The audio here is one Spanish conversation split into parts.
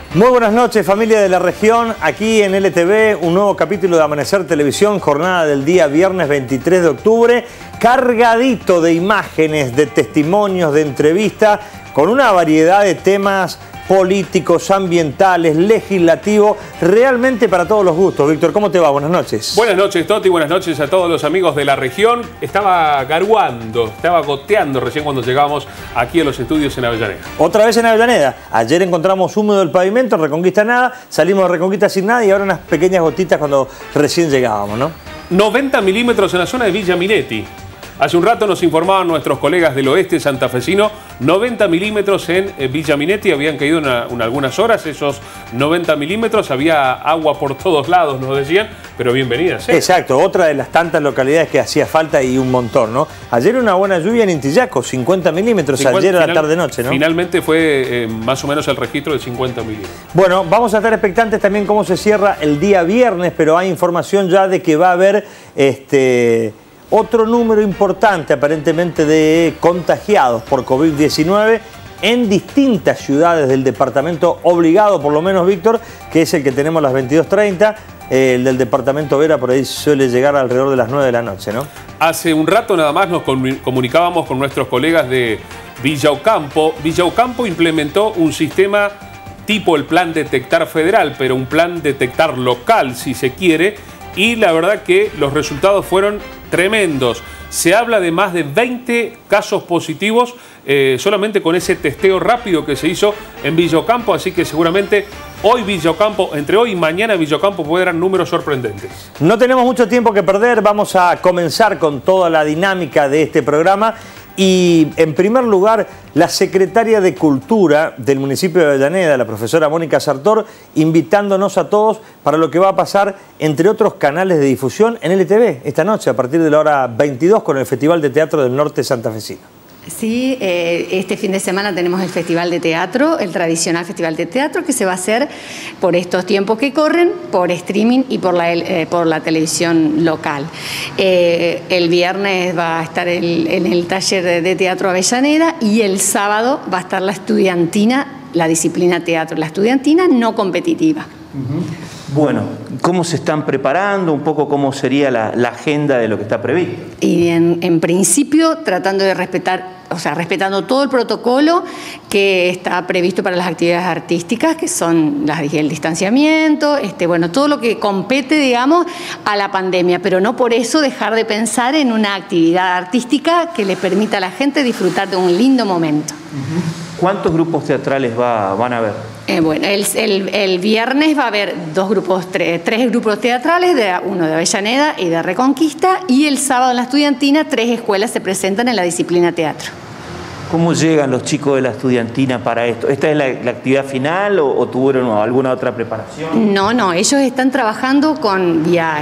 Muy buenas noches, familia de la región. Aquí en LTV, un nuevo capítulo de Amanecer Televisión, jornada del día viernes 23 de octubre, cargadito de imágenes, de testimonios, de entrevistas, con una variedad de temas políticos, ambientales, legislativos, realmente para todos los gustos. Víctor, ¿cómo te va? Buenas noches. Buenas noches, Toti, buenas noches a todos los amigos de la región. Estaba garuando, estaba goteando recién cuando llegamos aquí a los estudios en Avellaneda. Otra vez en Avellaneda. Ayer encontramos húmedo el pavimento, en Reconquista nada, salimos de Reconquista sin nada y ahora unas pequeñas gotitas cuando recién llegábamos, ¿no? 90 milímetros en la zona de Villa Minetti. Hace un rato nos informaban nuestros colegas del oeste santafesino, 90 milímetros en Villa Minetti, habían caído en algunas horas esos 90 milímetros, había agua por todos lados, nos decían, pero bienvenidas, ¿eh? Exacto, otra de las tantas localidades que hacía falta y un montón, ¿no? Ayer una buena lluvia en Intillaco, 50 milímetros, ayer a la tarde-noche, ¿no? Finalmente fue más o menos el registro de 50 milímetros. Bueno, vamos a estar expectantes también cómo se cierra el día viernes, pero hay información ya de que va a haber otro número importante aparentemente de contagiados por COVID-19 en distintas ciudades del departamento obligado, por lo menos, Víctor, que es el que tenemos a las 22:30. El del departamento Vera por ahí suele llegar alrededor de las 9 de la noche, ¿no? Hace un rato nada más nos comunicábamos con nuestros colegas de Villa Ocampo. Villa Ocampo implementó un sistema tipo el plan detectar federal, pero un plan detectar local, si se quiere, y la verdad que los resultados fueron tremendos. Se habla de más de 20 casos positivos solamente con ese testeo rápido que se hizo en Villa Ocampo, así que seguramente hoy Villa Ocampo, entre hoy y mañana Villa Ocampo puede dar números sorprendentes. No tenemos mucho tiempo que perder, vamos a comenzar con toda la dinámica de este programa. Y en primer lugar, la secretaria de Cultura del municipio de Avellaneda, la profesora Mónica Sartor, invitándonos a todos para lo que va a pasar, entre otros canales de difusión, en LTV esta noche a partir de la hora 22 con el Festival de Teatro del Norte Santafesino. Sí, este fin de semana tenemos el Festival de Teatro, el tradicional Festival de Teatro, que se va a hacer por estos tiempos que corren, por streaming y por la televisión local. El viernes va a estar en el taller de Teatro Avellaneda y el sábado va a estar la estudiantina, la disciplina teatro, la estudiantina no competitiva. Bueno, ¿cómo se están preparando? Un poco cómo sería la agenda de lo que está previsto. Y en principio tratando de respetar, respetando todo el protocolo que está previsto para las actividades artísticas, que son el distanciamiento, todo lo que compete, digamos, a la pandemia, pero no por eso dejar de pensar en una actividad artística que le permita a la gente disfrutar de un lindo momento. ¿Cuántos grupos teatrales van a haber? El viernes va a haber tres grupos teatrales, uno de Avellaneda y de Reconquista, y el sábado en la estudiantina 3 escuelas se presentan en la disciplina teatro. ¿Cómo llegan los chicos de la estudiantina para esto? ¿Esta es la actividad final o tuvieron alguna otra preparación? No, ellos están trabajando vía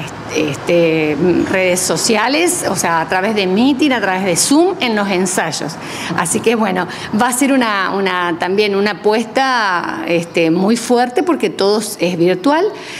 redes sociales, a través de Meeting, a través de Zoom, en los ensayos. Así que bueno, va a ser también una apuesta muy fuerte porque todo es virtual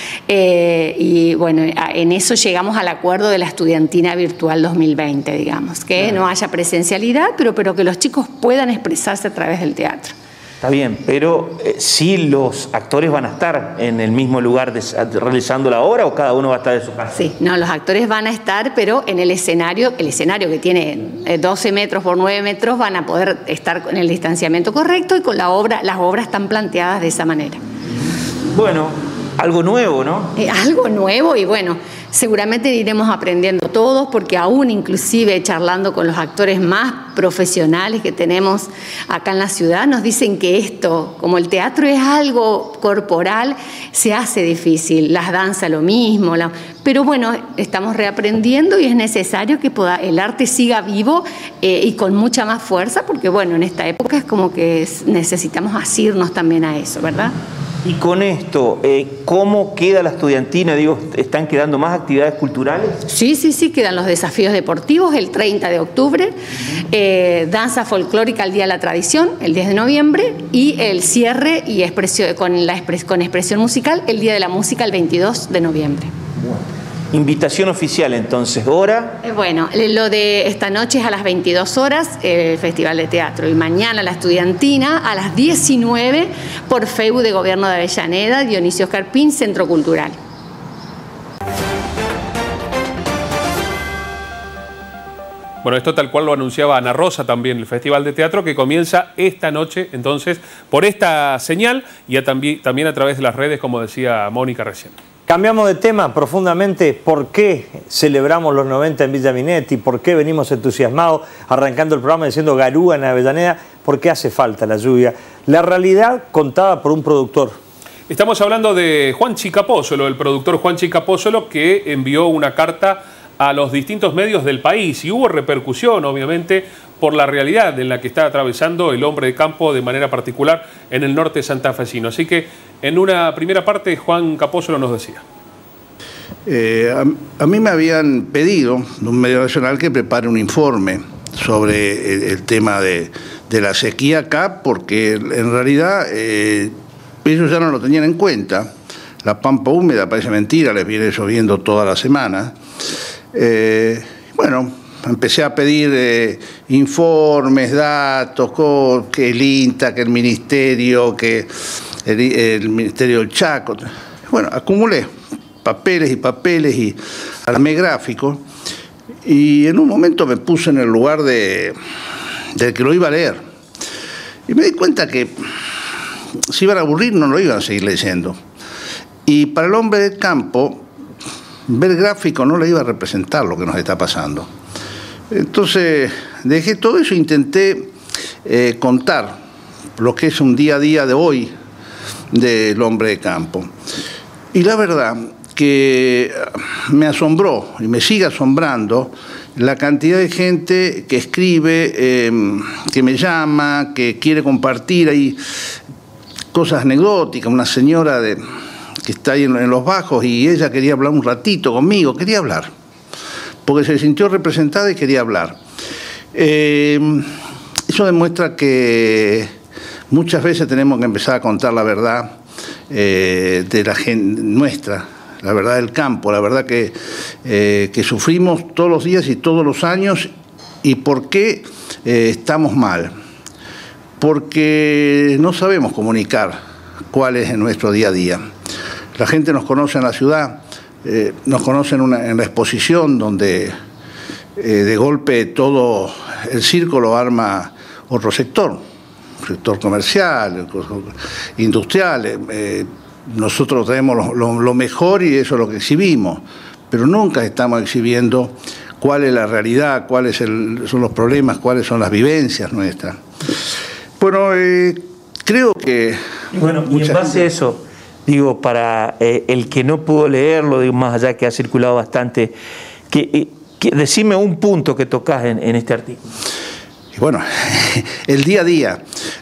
y bueno, en eso llegamos al acuerdo de la estudiantina virtual 2020, digamos, que no haya presencialidad, pero que los chicos puedan expresarse a través del teatro. Está bien, pero ¿sí los actores van a estar en el mismo lugar realizando la obra o cada uno va a estar de su casa? Sí, no, los actores van a estar, pero en el escenario que tiene 12 metros por 9 metros, van a poder estar con el distanciamiento correcto y con las obras están planteadas de esa manera. Bueno, algo nuevo, ¿no? Algo nuevo y bueno, seguramente iremos aprendiendo todos porque aún inclusive charlando con los actores más profesionales que tenemos acá en la ciudad, nos dicen que esto, como el teatro es algo corporal, se hace difícil, las danzas lo mismo, pero bueno, estamos reaprendiendo y es necesario que el arte siga vivo y con mucha más fuerza porque bueno, en esta época es como que necesitamos asirnos también a eso, ¿verdad? Y con esto, ¿cómo queda la estudiantina? ¿Están quedando más actividades culturales? Sí, quedan los desafíos deportivos el 30 de octubre, danza folclórica el Día de la Tradición, el 10 de noviembre, y el cierre con expresión musical el Día de la Música el 22 de noviembre. Bueno. Invitación oficial, entonces, ¿hora? Bueno, lo de esta noche es a las 22 horas, el Festival de Teatro, y mañana la estudiantina a las 19 por Facebook de Gobierno de Avellaneda, Dionisio Carpín, Centro Cultural. Bueno, esto tal cual lo anunciaba Ana Rosa también, el Festival de Teatro, que comienza esta noche, entonces, por esta señal y también a través de las redes, como decía Mónica recién. Cambiamos de tema profundamente. ¿Por qué celebramos los 90 en Villa Minetti? ¿Por qué venimos entusiasmados arrancando el programa diciendo Garúa en Avellaneda? ¿Por qué hace falta la lluvia? La realidad contada por un productor. Estamos hablando de Juanchi Capósolo, el productor Juanchi Capósolo, que envió una carta a los distintos medios del país y hubo repercusión, obviamente, por la realidad en la que está atravesando el hombre de campo de manera particular en el norte santafesino. Así que en una primera parte Juan Capósolo nos decía. A mí me habían pedido de un medio nacional que prepare un informe sobre el tema de la sequía acá, porque en realidad ellos ya no lo tenían en cuenta. La pampa húmeda parece mentira, les viene lloviendo toda la semana. Bueno, empecé a pedir informes, datos, que el INTA, que el Ministerio, que el Ministerio del Chaco. Bueno, acumulé papeles y armé gráficos y en un momento me puse en el lugar del que lo iba a leer. Y me di cuenta que si iban a aburrir no lo iban a seguir leyendo. Y para el hombre del campo, ver gráfico no le iba a representar lo que nos está pasando. Entonces dejé todo eso e intenté contar lo que es un día a día de hoy del hombre de campo. Y la verdad que me asombró y me sigue asombrando la cantidad de gente que escribe, que me llama, que quiere compartir ahí cosas anecdóticas. Una señora que está ahí en Los Bajos y ella quería hablar un ratito conmigo, quería hablar, porque se sintió representada y quería hablar. Eso demuestra que muchas veces tenemos que empezar a contar la verdad de la gente nuestra, la verdad del campo, la verdad que sufrimos todos los días y todos los años. ¿Y por qué estamos mal? Porque no sabemos comunicar cuál es nuestro día a día. La gente nos conoce en la ciudad, nos conoce en la exposición, donde de golpe todo el circo lo arma otro sector comercial, industrial. Nosotros tenemos lo mejor y eso es lo que exhibimos, pero nunca estamos exhibiendo cuál es la realidad, cuáles son los problemas, cuáles son las vivencias nuestras. Bueno, creo que... Bueno, y en base a eso, digo, para el que no pudo leerlo, digo, más allá que ha circulado bastante, decime un punto que tocas en este artículo. Y bueno, el día a día.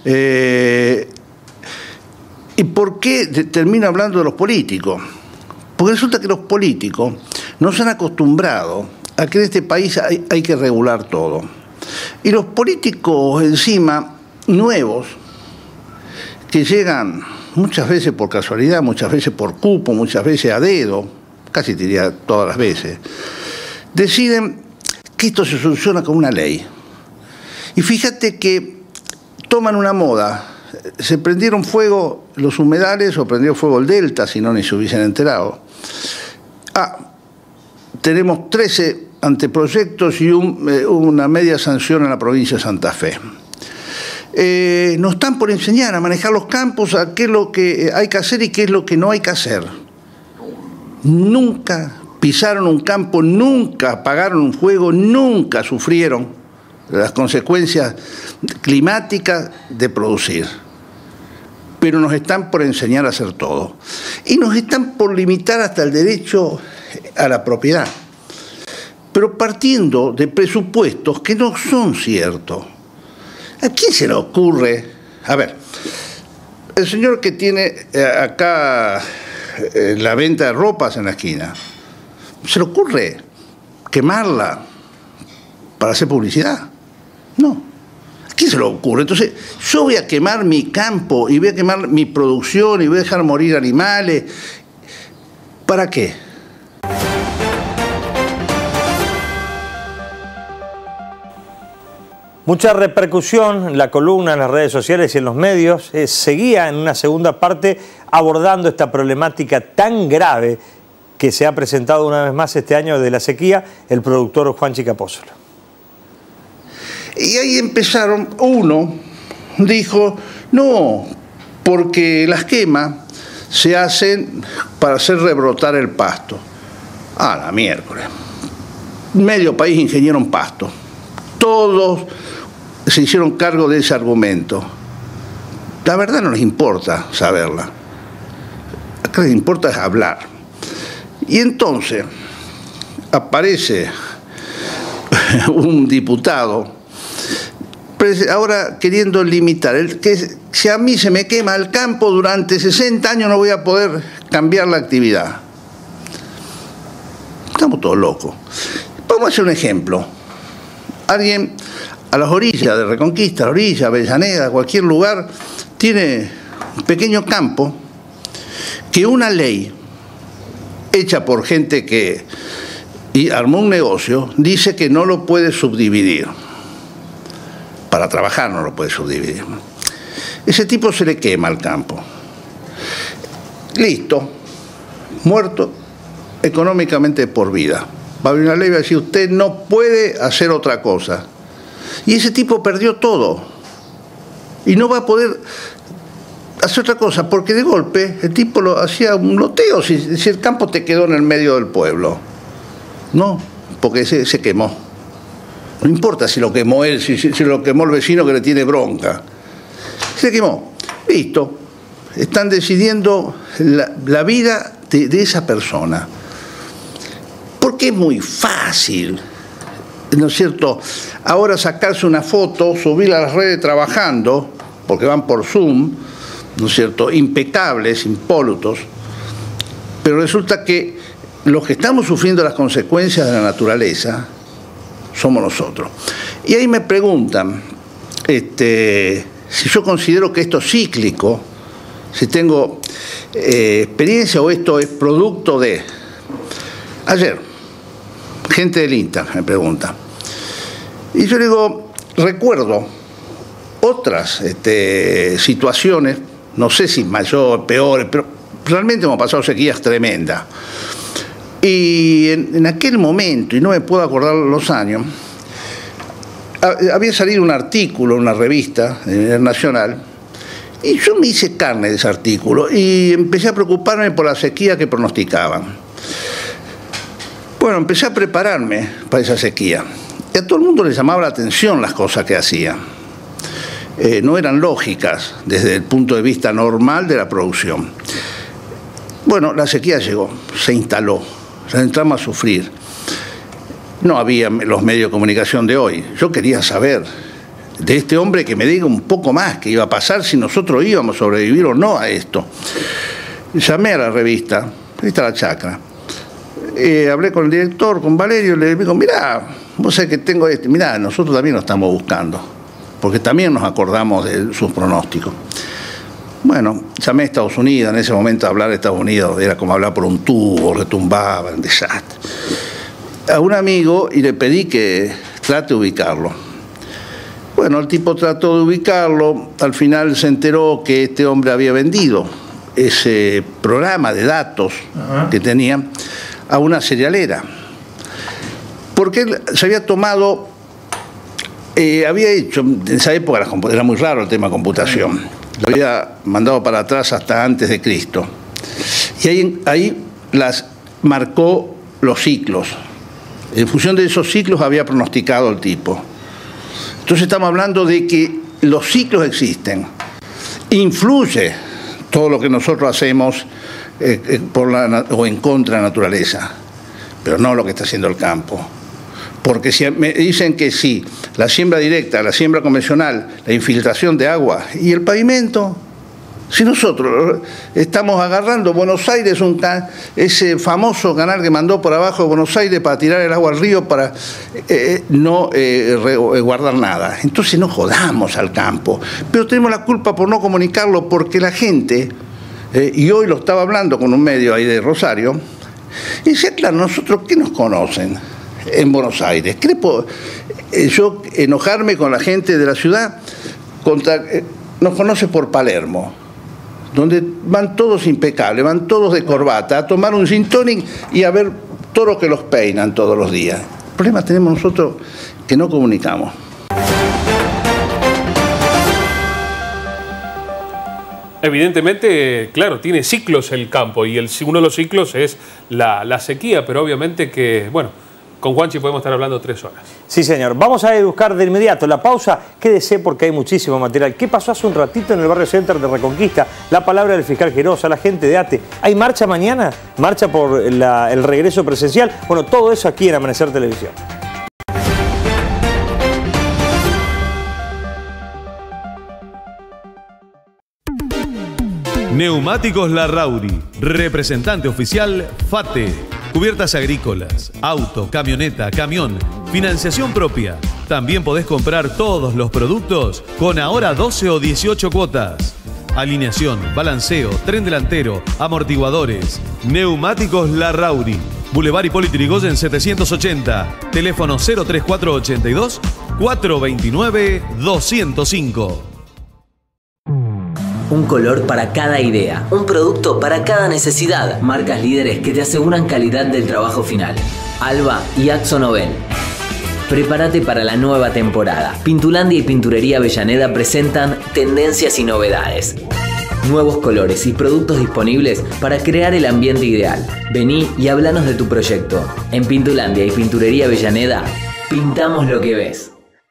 ¿Y por qué termino hablando de los políticos? Porque resulta que los políticos nos han acostumbrado a que en este país hay que regular todo. Y los políticos encima nuevos, que llegan muchas veces por casualidad, muchas veces por cupo, muchas veces a dedo, casi diría todas las veces, deciden que esto se soluciona con una ley. Y fíjate que toman una moda. Se prendieron fuego los humedales o prendió fuego el delta, si no ni se hubiesen enterado. Tenemos 13 anteproyectos y una media sanción en la provincia de Santa Fe. Nos están por enseñar a manejar los campos, a qué es lo que hay que hacer y qué es lo que no hay que hacer. Nunca pisaron un campo, nunca apagaron un fuego, nunca sufrieron las consecuencias climáticas de producir. Pero nos están por enseñar a hacer todo. Y nos están por limitar hasta el derecho a la propiedad. Pero partiendo de presupuestos que no son ciertos. ¿A quién se le ocurre? A ver, el señor que tiene acá la venta de ropas en la esquina, ¿se le ocurre quemarla para hacer publicidad? No. ¿A quién se le ocurre? Entonces, yo voy a quemar mi campo y voy a quemar mi producción y voy a dejar morir animales. ¿Para qué? Mucha repercusión en la columna, en las redes sociales y en los medios. Seguía en una segunda parte abordando esta problemática tan grave que se ha presentado una vez más este año de la sequía, el productor Juanchi Capozolo. Y ahí empezaron, uno dijo, no, porque las quemas se hacen para hacer rebrotar el pasto. Ah, la miércoles. Medio país ingeniero en pasto. Todos se hicieron cargo de ese argumento. La verdad no les importa saberla. Lo que les importa es hablar. Y entonces aparece un diputado ahora queriendo limitar. Si a mí se me quema el campo durante 60 años no voy a poder cambiar la actividad. Estamos todos locos. Vamos a hacer un ejemplo. Alguien a las orillas de Reconquista, a la orilla, Avellaneda, cualquier lugar, tiene un pequeño campo que una ley hecha por gente que armó un negocio dice que no lo puede subdividir. Para trabajar no lo puede subdividir. Ese tipo se le quema el campo. Listo, muerto económicamente por vida. Va a haber una ley y va a decir, usted no puede hacer otra cosa. Y ese tipo perdió todo. Y no va a poder hacer otra cosa, porque de golpe el tipo lo hacía un loteo si el campo te quedó en el medio del pueblo. No, porque se quemó. No importa si lo quemó él, si lo quemó el vecino que le tiene bronca. Se quemó. Listo. Están decidiendo la vida de esa persona. Porque es muy fácil, ¿no es cierto? Ahora sacarse una foto, subirla a las redes trabajando, porque van por Zoom, ¿no es cierto? Impecables, impolutos. Pero resulta que los que estamos sufriendo las consecuencias de la naturaleza somos nosotros. Y ahí me preguntan si yo considero que esto es cíclico, si tengo experiencia o esto es producto de... Ayer, gente del INTA me pregunta. Y yo le digo, recuerdo otras situaciones, no sé si mayores, peores, pero realmente hemos pasado sequías tremendas. Y en aquel momento, y no me puedo acordar los años, había salido un artículo en una revista nacional, y yo me hice carne de ese artículo y empecé a preocuparme por la sequía que pronosticaban. Bueno, empecé a prepararme para esa sequía. Y a todo el mundo le llamaba la atención las cosas que hacía. No eran lógicas desde el punto de vista normal de la producción. Bueno, la sequía llegó, se instaló, entramos a sufrir. No había los medios de comunicación de hoy. Yo quería saber de este hombre que me diga un poco más qué iba a pasar, si nosotros íbamos a sobrevivir o no a esto. Llamé a la revista La Chacra. Hablé con el director, con Valerio, le digo, mirá, vos sabés que tengo mirá, nosotros también lo estamos buscando, porque también nos acordamos de sus pronósticos. Bueno, llamé a Estados Unidos, en ese momento hablar de Estados Unidos era como hablar por un tubo, retumbaba, un desastre. A un amigo y le pedí que trate de ubicarlo. Bueno, el tipo trató de ubicarlo, al final se enteró que este hombre había vendido ese programa de datos que tenía a una cerealera, porque él se había tomado, había hecho, en esa época era muy raro el tema de computación, lo había mandado para atrás hasta antes de Cristo, y ahí las marcó los ciclos. En función de esos ciclos había pronosticado el tipo. Entonces estamos hablando de que los ciclos existen, influye todo lo que nosotros hacemos o en contra de la naturaleza, pero no lo que está haciendo el campo. Porque si me dicen que sí, la siembra directa, la siembra convencional, la infiltración de agua y el pavimento, si nosotros estamos agarrando Buenos Aires, ese famoso canal que mandó por abajo de Buenos Aires para tirar el agua al río para no guardar nada. Entonces no jodamos al campo, pero tenemos la culpa por no comunicarlo, porque la gente, y hoy lo estaba hablando con un medio ahí de Rosario, y decía, claro, nosotros, ¿qué nos conocen? en Buenos Aires. ¿Qué le puedo, yo enojarme con la gente de la ciudad? Nos conoce por Palermo, donde van todos impecables, van todos de corbata, a tomar un gin tonic y a ver toros que los peinan todos los días. El problema tenemos nosotros que no comunicamos. Evidentemente, claro, tiene ciclos el campo y uno de los ciclos es la sequía, pero obviamente que, bueno, con Juanchi podemos estar hablando 3 horas. Sí, señor. Vamos a buscar de inmediato la pausa. Quédese porque hay muchísimo material. ¿Qué pasó hace un ratito en el barrio Center de Reconquista? La palabra del fiscal Gerosa, la gente de ATE. ¿Hay marcha mañana? ¿Marcha por el regreso presencial? Bueno, todo eso aquí en Amanecer Televisión. Neumáticos Larrauri, representante oficial FATE, cubiertas agrícolas, auto, camioneta, camión, financiación propia. También podés comprar todos los productos con ahora 12 o 18 cuotas. Alineación, balanceo, tren delantero, amortiguadores. Neumáticos Larrauri, Boulevard Hipólito Yrigoyen 780, teléfono 03482 429 205. Un color para cada idea, un producto para cada necesidad. Marcas líderes que te aseguran calidad del trabajo final. Alba y AkzoNobel. Prepárate para la nueva temporada. Pintulandia y Pinturería Avellaneda presentan tendencias y novedades. Nuevos colores y productos disponibles para crear el ambiente ideal. Vení y háblanos de tu proyecto. En Pintulandia y Pinturería Avellaneda, pintamos lo que ves.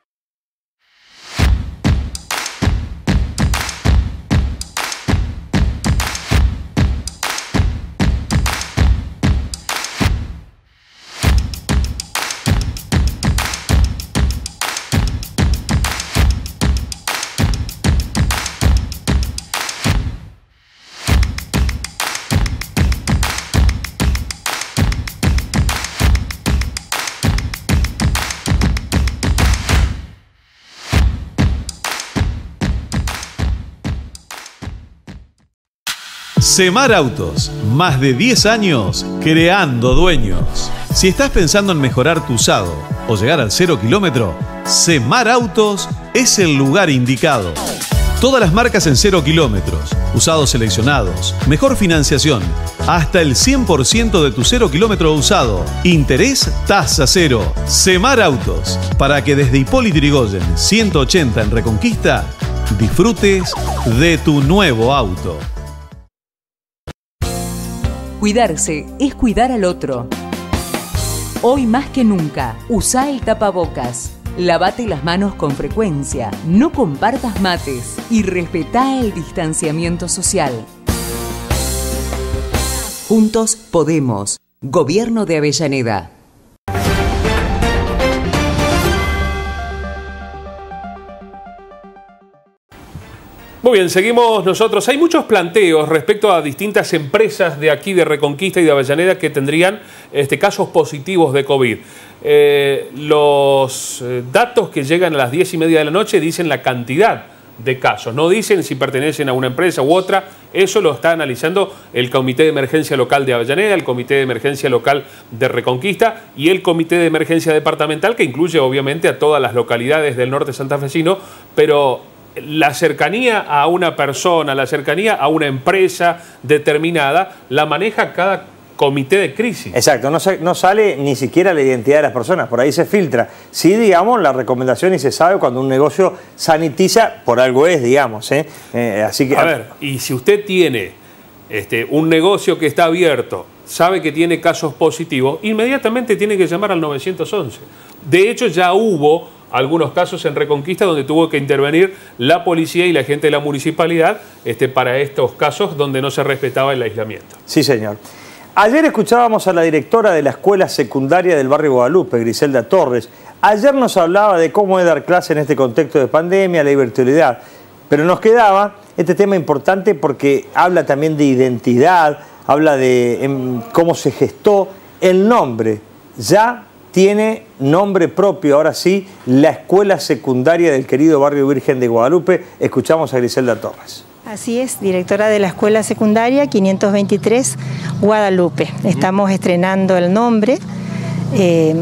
Semar Autos, más de 10 años creando dueños. Si estás pensando en mejorar tu usado o llegar al 0 kilómetro, Semar Autos es el lugar indicado. Todas las marcas en 0 kilómetros, usados seleccionados, mejor financiación, hasta el 100% de tu 0 kilómetro usado. Interés tasa cero. Semar Autos, para que desde Hipólito Yrigoyen 180 en Reconquista, disfrutes de tu nuevo auto. Cuidarse es cuidar al otro. Hoy más que nunca, usa el tapabocas. Lavate las manos con frecuencia, no compartas mates y respetá el distanciamiento social. Juntos podemos. Gobierno de Avellaneda. Muy bien, seguimos nosotros. Hay muchos planteos respecto a distintas empresas de aquí de Reconquista y de Avellaneda que tendrían casos positivos de COVID. Los datos que llegan a las 10:30 de la noche dicen la cantidad de casos, no dicen si pertenecen a una empresa u otra. Eso lo está analizando el Comité de Emergencia Local de Avellaneda, el Comité de Emergencia Local de Reconquista y el Comité de Emergencia Departamental, que incluye obviamente a todas las localidades del norte santafesino, pero la cercanía a una persona, la cercanía a una empresa determinada, la maneja cada comité de crisis. Exacto, no sale ni siquiera la identidad de las personas, por ahí se filtra. Sí, digamos, la recomendación y se sabe cuando un negocio sanitiza, por algo es, digamos. Así que, a ver, y si usted tiene un negocio que está abierto, sabe que tiene casos positivos, inmediatamente tiene que llamar al 911. De hecho, ya hubo algunos casos en Reconquista donde tuvo que intervenir la policía y la gente de la municipalidad para estos casos donde no se respetaba el aislamiento. Sí, señor. Ayer escuchábamos a la directora de la escuela secundaria del barrio Guadalupe, Griselda Torres. Ayer nos hablaba de cómo es dar clase en este contexto de pandemia, la virtualidad. Pero nos quedaba este tema importante porque habla también de identidad, habla de cómo se gestó el nombre. Ya tiene nombre propio, ahora sí, la escuela secundaria del querido barrio Virgen de Guadalupe. Escuchamos a Griselda Torres. Así es, directora de la escuela secundaria 523 Guadalupe. Estamos estrenando el nombre,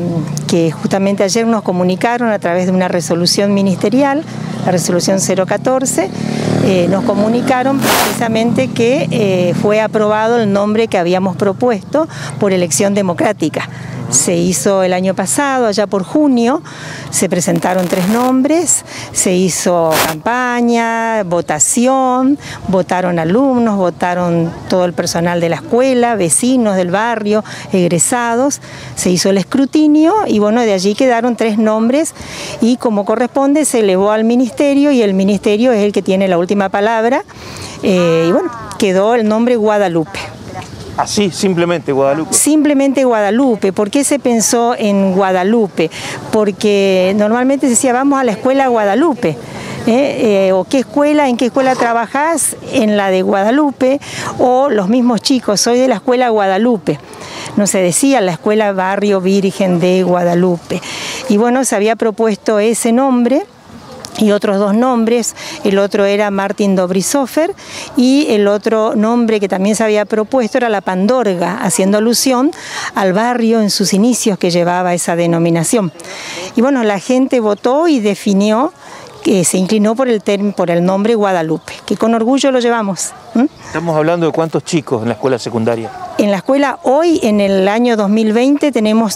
que justamente ayer nos comunicaron a través de una resolución ministerial, la resolución 014, nos comunicaron precisamente que fue aprobado el nombre que habíamos propuesto por elección democrática. Se hizo el año pasado, allá por junio, se presentaron 3 nombres, se hizo campaña, votación, votaron alumnos, votaron todo el personal de la escuela, vecinos del barrio, egresados, se hizo el escrutinio y bueno, de allí quedaron 3 nombres y como corresponde se elevó al ministerio y el ministerio es el que tiene la última palabra y bueno, quedó el nombre Guadalupe. Así, simplemente Guadalupe. Simplemente Guadalupe. ¿Por qué se pensó en Guadalupe? Porque normalmente se decía, vamos a la escuela Guadalupe. O en qué escuela trabajás, en la de Guadalupe, o los mismos chicos, soy de la escuela Guadalupe. No se decía la escuela Barrio Virgen de Guadalupe. Y bueno, se había propuesto ese nombre y otros 2 nombres, el otro era Martín Dobrisófer y el otro nombre que también se había propuesto era La Pandorga, haciendo alusión al barrio en sus inicios que llevaba esa denominación. Y bueno, la gente votó y definió que se inclinó por el nombre Guadalupe, que con orgullo lo llevamos. Estamos hablando de cuántos chicos en la escuela secundaria. En la escuela hoy, en el año 2020, tenemos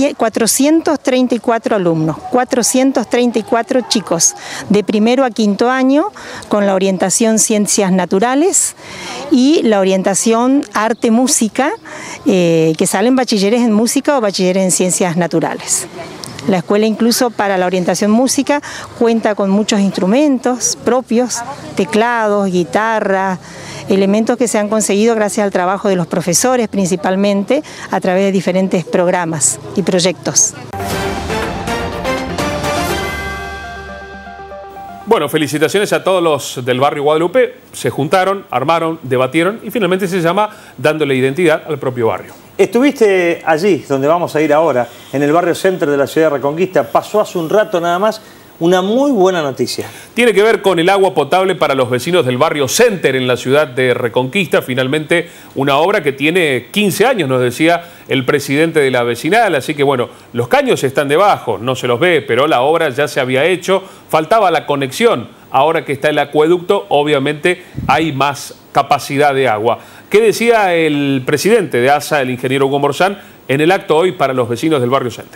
434 alumnos, 434 chicos, de primero a quinto año, con la orientación Ciencias Naturales y la orientación Arte-Música, que salen bachilleres en música o bachilleres en Ciencias Naturales. La escuela incluso para la orientación música cuenta con muchos instrumentos propios, teclados, guitarras, elementos que se han conseguido gracias al trabajo de los profesores principalmente a través de diferentes programas y proyectos. Bueno, felicitaciones a todos los del barrio Guadalupe. Se juntaron, armaron, debatieron y finalmente se llama dándole identidad al propio barrio. Estuviste allí, donde vamos a ir ahora, en el barrio Center de la ciudad de Reconquista. Pasó hace un rato nada más una muy buena noticia. Tiene que ver con el agua potable para los vecinos del barrio Center en la ciudad de Reconquista. Finalmente una obra que tiene 15 años, nos decía el presidente de la vecinal. Así que bueno, los caños están debajo, no se los ve, pero la obra ya se había hecho. Faltaba la conexión. Ahora que está el acueducto, obviamente hay más capacidad de agua. ¿Qué decía el presidente de ASA, el ingeniero Hugo Morzán, en el acto hoy para los vecinos del barrio Center?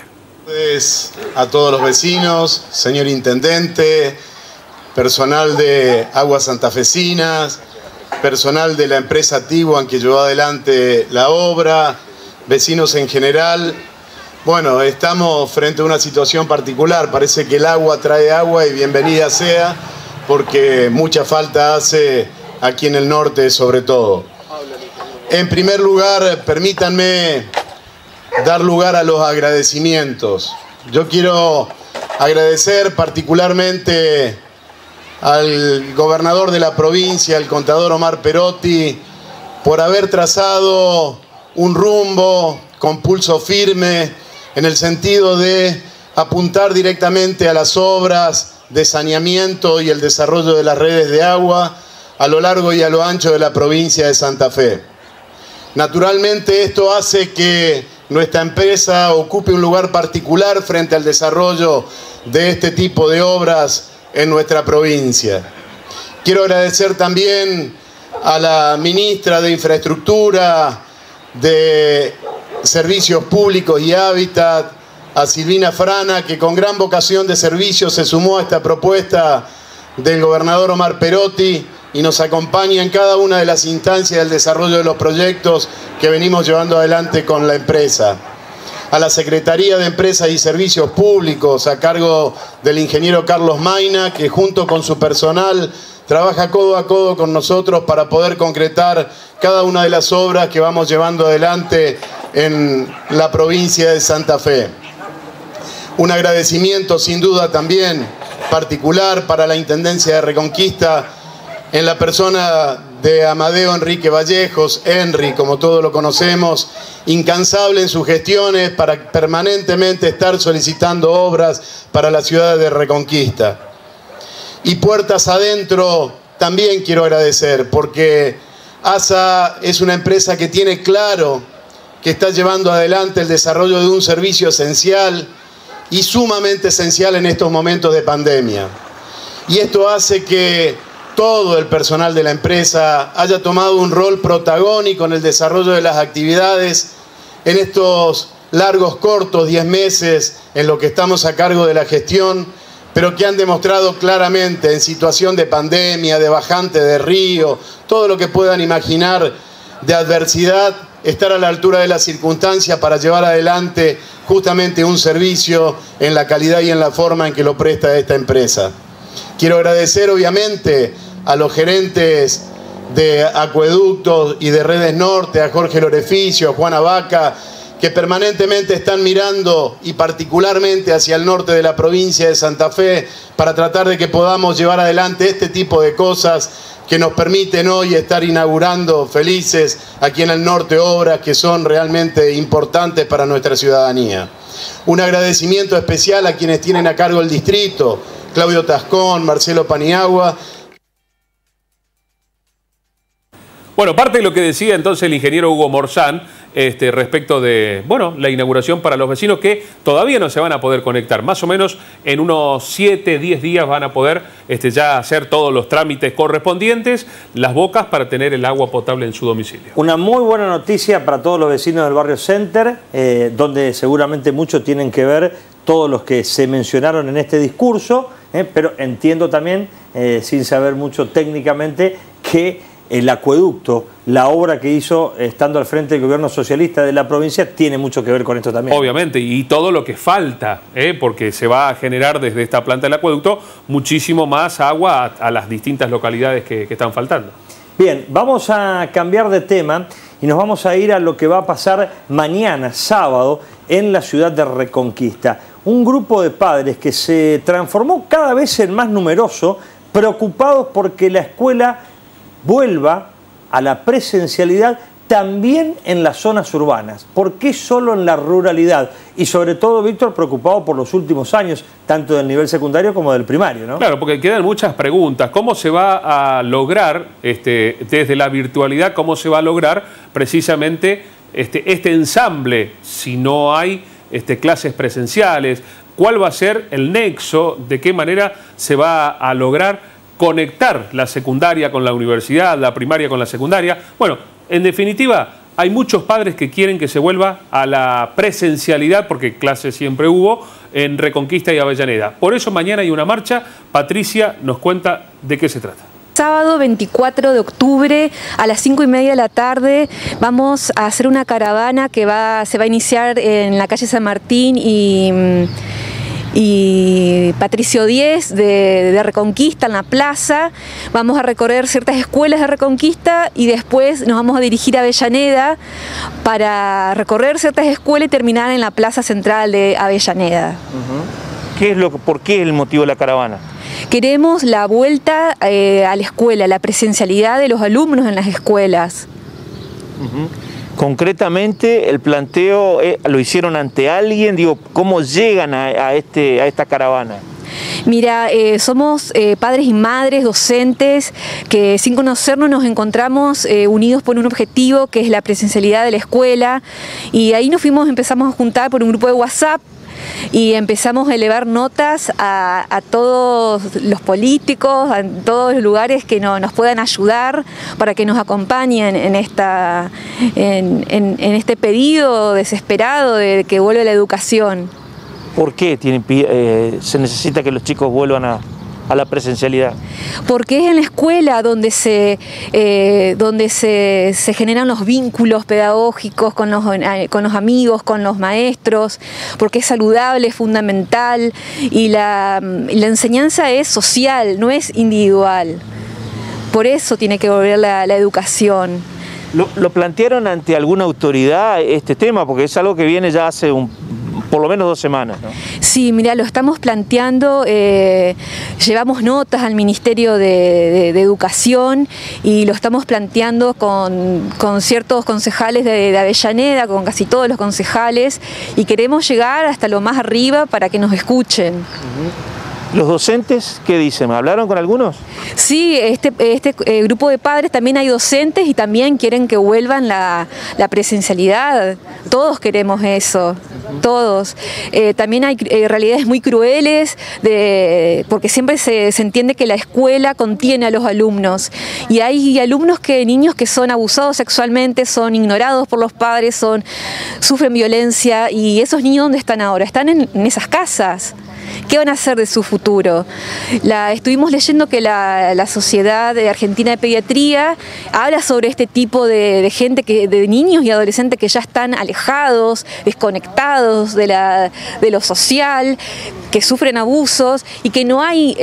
A todos los vecinos, señor intendente, personal de Aguas Santafesinas, personal de la empresa Tibuan que llevó adelante la obra, vecinos en general. Bueno, estamos frente a una situación particular. Parece que el agua trae agua y bienvenida sea, porque mucha falta hace aquí en el norte sobre todo. En primer lugar, permítanme dar lugar a los agradecimientos. Yo quiero agradecer particularmente al gobernador de la provincia, el contador Omar Perotti, por haber trazado un rumbo con pulso firme en el sentido de apuntar directamente a las obras de saneamiento y el desarrollo de las redes de agua a lo largo y a lo ancho de la provincia de Santa Fe. Naturalmente esto hace que nuestra empresa ocupe un lugar particular frente al desarrollo de este tipo de obras en nuestra provincia. Quiero agradecer también a la ministra de Infraestructura, de Servicios Públicos y Hábitat, a Silvina Frana, que con gran vocación de servicio se sumó a esta propuesta del gobernador Omar Perotti y nos acompaña en cada una de las instancias del desarrollo de los proyectos que venimos llevando adelante con la empresa. A la Secretaría de Empresas y Servicios Públicos, a cargo del ingeniero Carlos Maina, que junto con su personal trabaja codo a codo con nosotros para poder concretar cada una de las obras que vamos llevando adelante en la provincia de Santa Fe. Un agradecimiento sin duda también particular para la Intendencia de Reconquista, en la persona de Amadeo Enrique Vallejos, Henry, como todos lo conocemos, incansable en sus gestiones para permanentemente estar solicitando obras para la ciudad de Reconquista. Y puertas adentro también quiero agradecer, porque ASA es una empresa que tiene claro que está llevando adelante el desarrollo de un servicio esencial y sumamente esencial en estos momentos de pandemia. Y esto hace que todo el personal de la empresa haya tomado un rol protagónico en el desarrollo de las actividades en estos largos, cortos 10 meses en lo que estamos a cargo de la gestión, pero que han demostrado claramente en situación de pandemia, de bajante de río, todo lo que puedan imaginar de adversidad, estar a la altura de las circunstancias para llevar adelante justamente un servicio en la calidad y en la forma en que lo presta esta empresa. Quiero agradecer obviamente a los gerentes de Acueductos y de Redes Norte, a Jorge Loreficio, a Juana Vaca, que permanentemente están mirando y particularmente hacia el norte de la provincia de Santa Fe para tratar de que podamos llevar adelante este tipo de cosas que nos permiten hoy estar inaugurando felices aquí en el norte obras que son realmente importantes para nuestra ciudadanía. Un agradecimiento especial a quienes tienen a cargo el distrito, Claudio Tascón, Marcelo Paniagua. Bueno, parte de lo que decía entonces el ingeniero Hugo Morzán respecto de, bueno, la inauguración para los vecinos que todavía no se van a poder conectar. Más o menos en unos 7, 10 días van a poder ya hacer todos los trámites correspondientes, las bocas para tener el agua potable en su domicilio. Una muy buena noticia para todos los vecinos del barrio Center, donde seguramente mucho tienen que ver todos los que se mencionaron en este discurso, pero entiendo también, sin saber mucho técnicamente, que el acueducto, la obra que hizo estando al frente del gobierno socialista de la provincia, tiene mucho que ver con esto también. Obviamente, y todo lo que falta, porque se va a generar desde esta planta del acueducto muchísimo más agua a las distintas localidades que están faltando. Bien, vamos a cambiar de tema y nos vamos a ir a lo que va a pasar mañana, sábado, en la ciudad de Reconquista. Un grupo de padres que se transformó cada vez en más numeroso, preocupados porque la escuela vuelva a la presencialidad también en las zonas urbanas. ¿Por qué solo en la ruralidad? Y sobre todo, Víctor, preocupado por los últimos años, tanto del nivel secundario como del primario, ¿no? Claro, porque quedan muchas preguntas. ¿Cómo se va a lograr, desde la virtualidad, cómo se va a lograr precisamente este ensamble si no hay clases presenciales? ¿Cuál va a ser el nexo? ¿De qué manera se va a lograr conectar la secundaria con la universidad, la primaria con la secundaria? Bueno, en definitiva, hay muchos padres que quieren que se vuelva a la presencialidad, porque clases siempre hubo, en Reconquista y Avellaneda. Por eso mañana hay una marcha. Patricia nos cuenta de qué se trata. Sábado 24 de octubre a las 5:30 de la tarde vamos a hacer una caravana que se va a iniciar en la calle San Martín y Patricio Díez de Reconquista, en la plaza. Vamos a recorrer ciertas escuelas de Reconquista y después nos vamos a dirigir a Avellaneda para recorrer ciertas escuelas y terminar en la plaza central de Avellaneda. ¿Por qué es el motivo de la caravana? Queremos la vuelta a la escuela, la presencialidad de los alumnos en las escuelas. Concretamente, el planteo lo hicieron ante alguien, digo, ¿cómo llegan a esta caravana? Mira, somos padres y madres, docentes, que sin conocernos nos encontramos unidos por un objetivo que es la presencialidad de la escuela, y ahí empezamos a juntar por un grupo de WhatsApp y empezamos a elevar notas a todos los políticos, a todos los lugares que nos puedan ayudar para que nos acompañen en este pedido desesperado de que vuelva la educación. ¿Por qué se necesita que los chicos vuelvan a la presencialidad? Porque es en la escuela donde se generan los vínculos pedagógicos con los amigos, con los maestros, porque es saludable, es fundamental, y la enseñanza es social, no es individual. Por eso tiene que volver la educación. ¿Lo plantearon ante alguna autoridad este tema? Porque es algo que viene ya hace por lo menos 2 semanas, ¿no? Sí, mira, lo estamos planteando, llevamos notas al Ministerio de Educación y lo estamos planteando con ciertos concejales de Avellaneda, con casi todos los concejales, y queremos llegar hasta lo más arriba para que nos escuchen. ¿Los docentes qué dicen? ¿Hablaron con algunos? Sí, este grupo de padres también hay docentes y también quieren que vuelvan la presencialidad. Todos queremos eso. todos. También hay realidades muy crueles, porque siempre se entiende que la escuela contiene a los alumnos. Y hay niños que son abusados sexualmente, son ignorados por los padres, sufren violencia. ¿Y esos niños dónde están ahora? Están en esas casas. ¿Qué van a hacer de su futuro? Estuvimos leyendo que la Sociedad Argentina de Pediatría habla sobre este tipo de gente, de niños y adolescentes que ya están alejados, desconectados de lo social, que sufren abusos y que no hay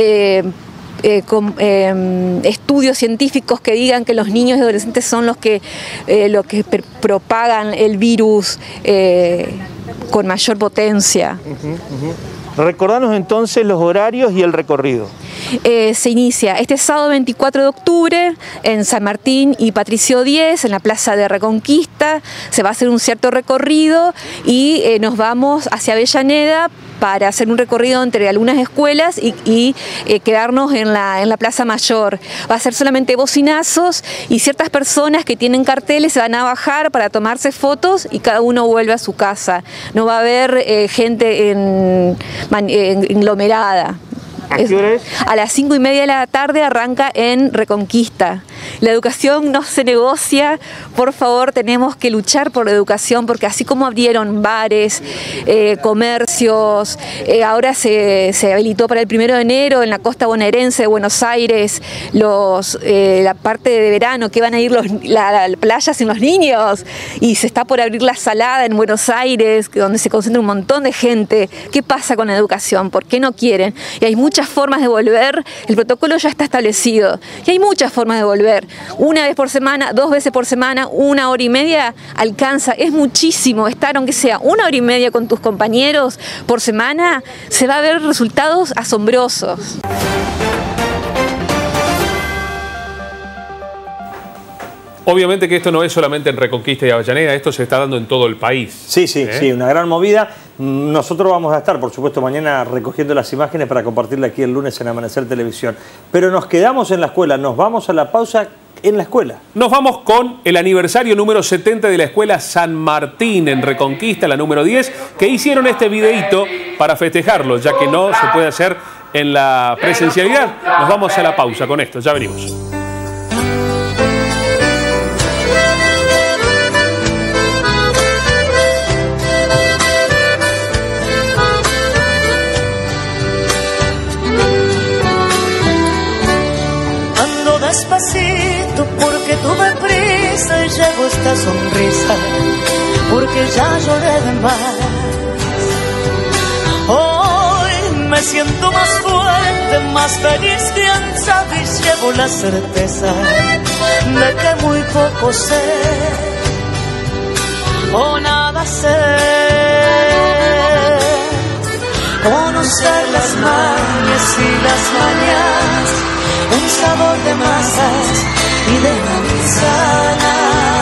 estudios científicos que digan que los niños y adolescentes son los que propagan el virus con mayor potencia. Recordanos entonces los horarios y el recorrido. Se inicia este sábado 24 de octubre en San Martín y Patricio 10, en la Plaza de Reconquista. Se va a hacer un cierto recorrido y nos vamos hacia Avellaneda para hacer un recorrido entre algunas escuelas y quedarnos en la Plaza Mayor. Va a ser solamente bocinazos y ciertas personas que tienen carteles se van a bajar para tomarse fotos y cada uno vuelve a su casa. No va a haber gente englomerada. ¿A qué hora es? A las 5:30 de la tarde arranca en Reconquista. La educación no se negocia, por favor tenemos que luchar por la educación, porque así como abrieron bares, comercios, ahora se habilitó para el 1 de enero en la costa bonaerense de Buenos Aires la parte de verano que van a ir la playa sin los niños, y se está por abrir la Salada en Buenos Aires, donde se concentra un montón de gente. ¿Qué pasa con la educación? ¿Por qué no quieren? Y hay muchas formas de volver, el protocolo ya está establecido y hay muchas formas de volver. Una vez por semana, 2 veces por semana, 1 hora y media alcanza, es muchísimo. Estar aunque sea 1 hora y media con tus compañeros por semana, se va a ver resultados asombrosos. Obviamente que esto no es solamente en Reconquista y Avellaneda, esto se está dando en todo el país. Sí, una gran movida. Nosotros vamos a estar, por supuesto, mañana recogiendo las imágenes para compartirla aquí el lunes en Amanecer Televisión. Pero nos quedamos en la escuela, nos vamos a la pausa en la escuela. Nos vamos con el aniversario número 70 de la Escuela San Martín en Reconquista, la número 10, que hicieron este videíto para festejarlo, ya que no se puede hacer en la presencialidad. Nos vamos a la pausa con esto, ya venimos. Despacito porque tuve prisa y llevo esta sonrisa porque ya lloré de más. Hoy me siento más fuerte, más feliz, fianzado y llevo la certeza de que muy poco sé o nada sé. Conocer las mañas y las mañanas, un sabor de masas y de manzana.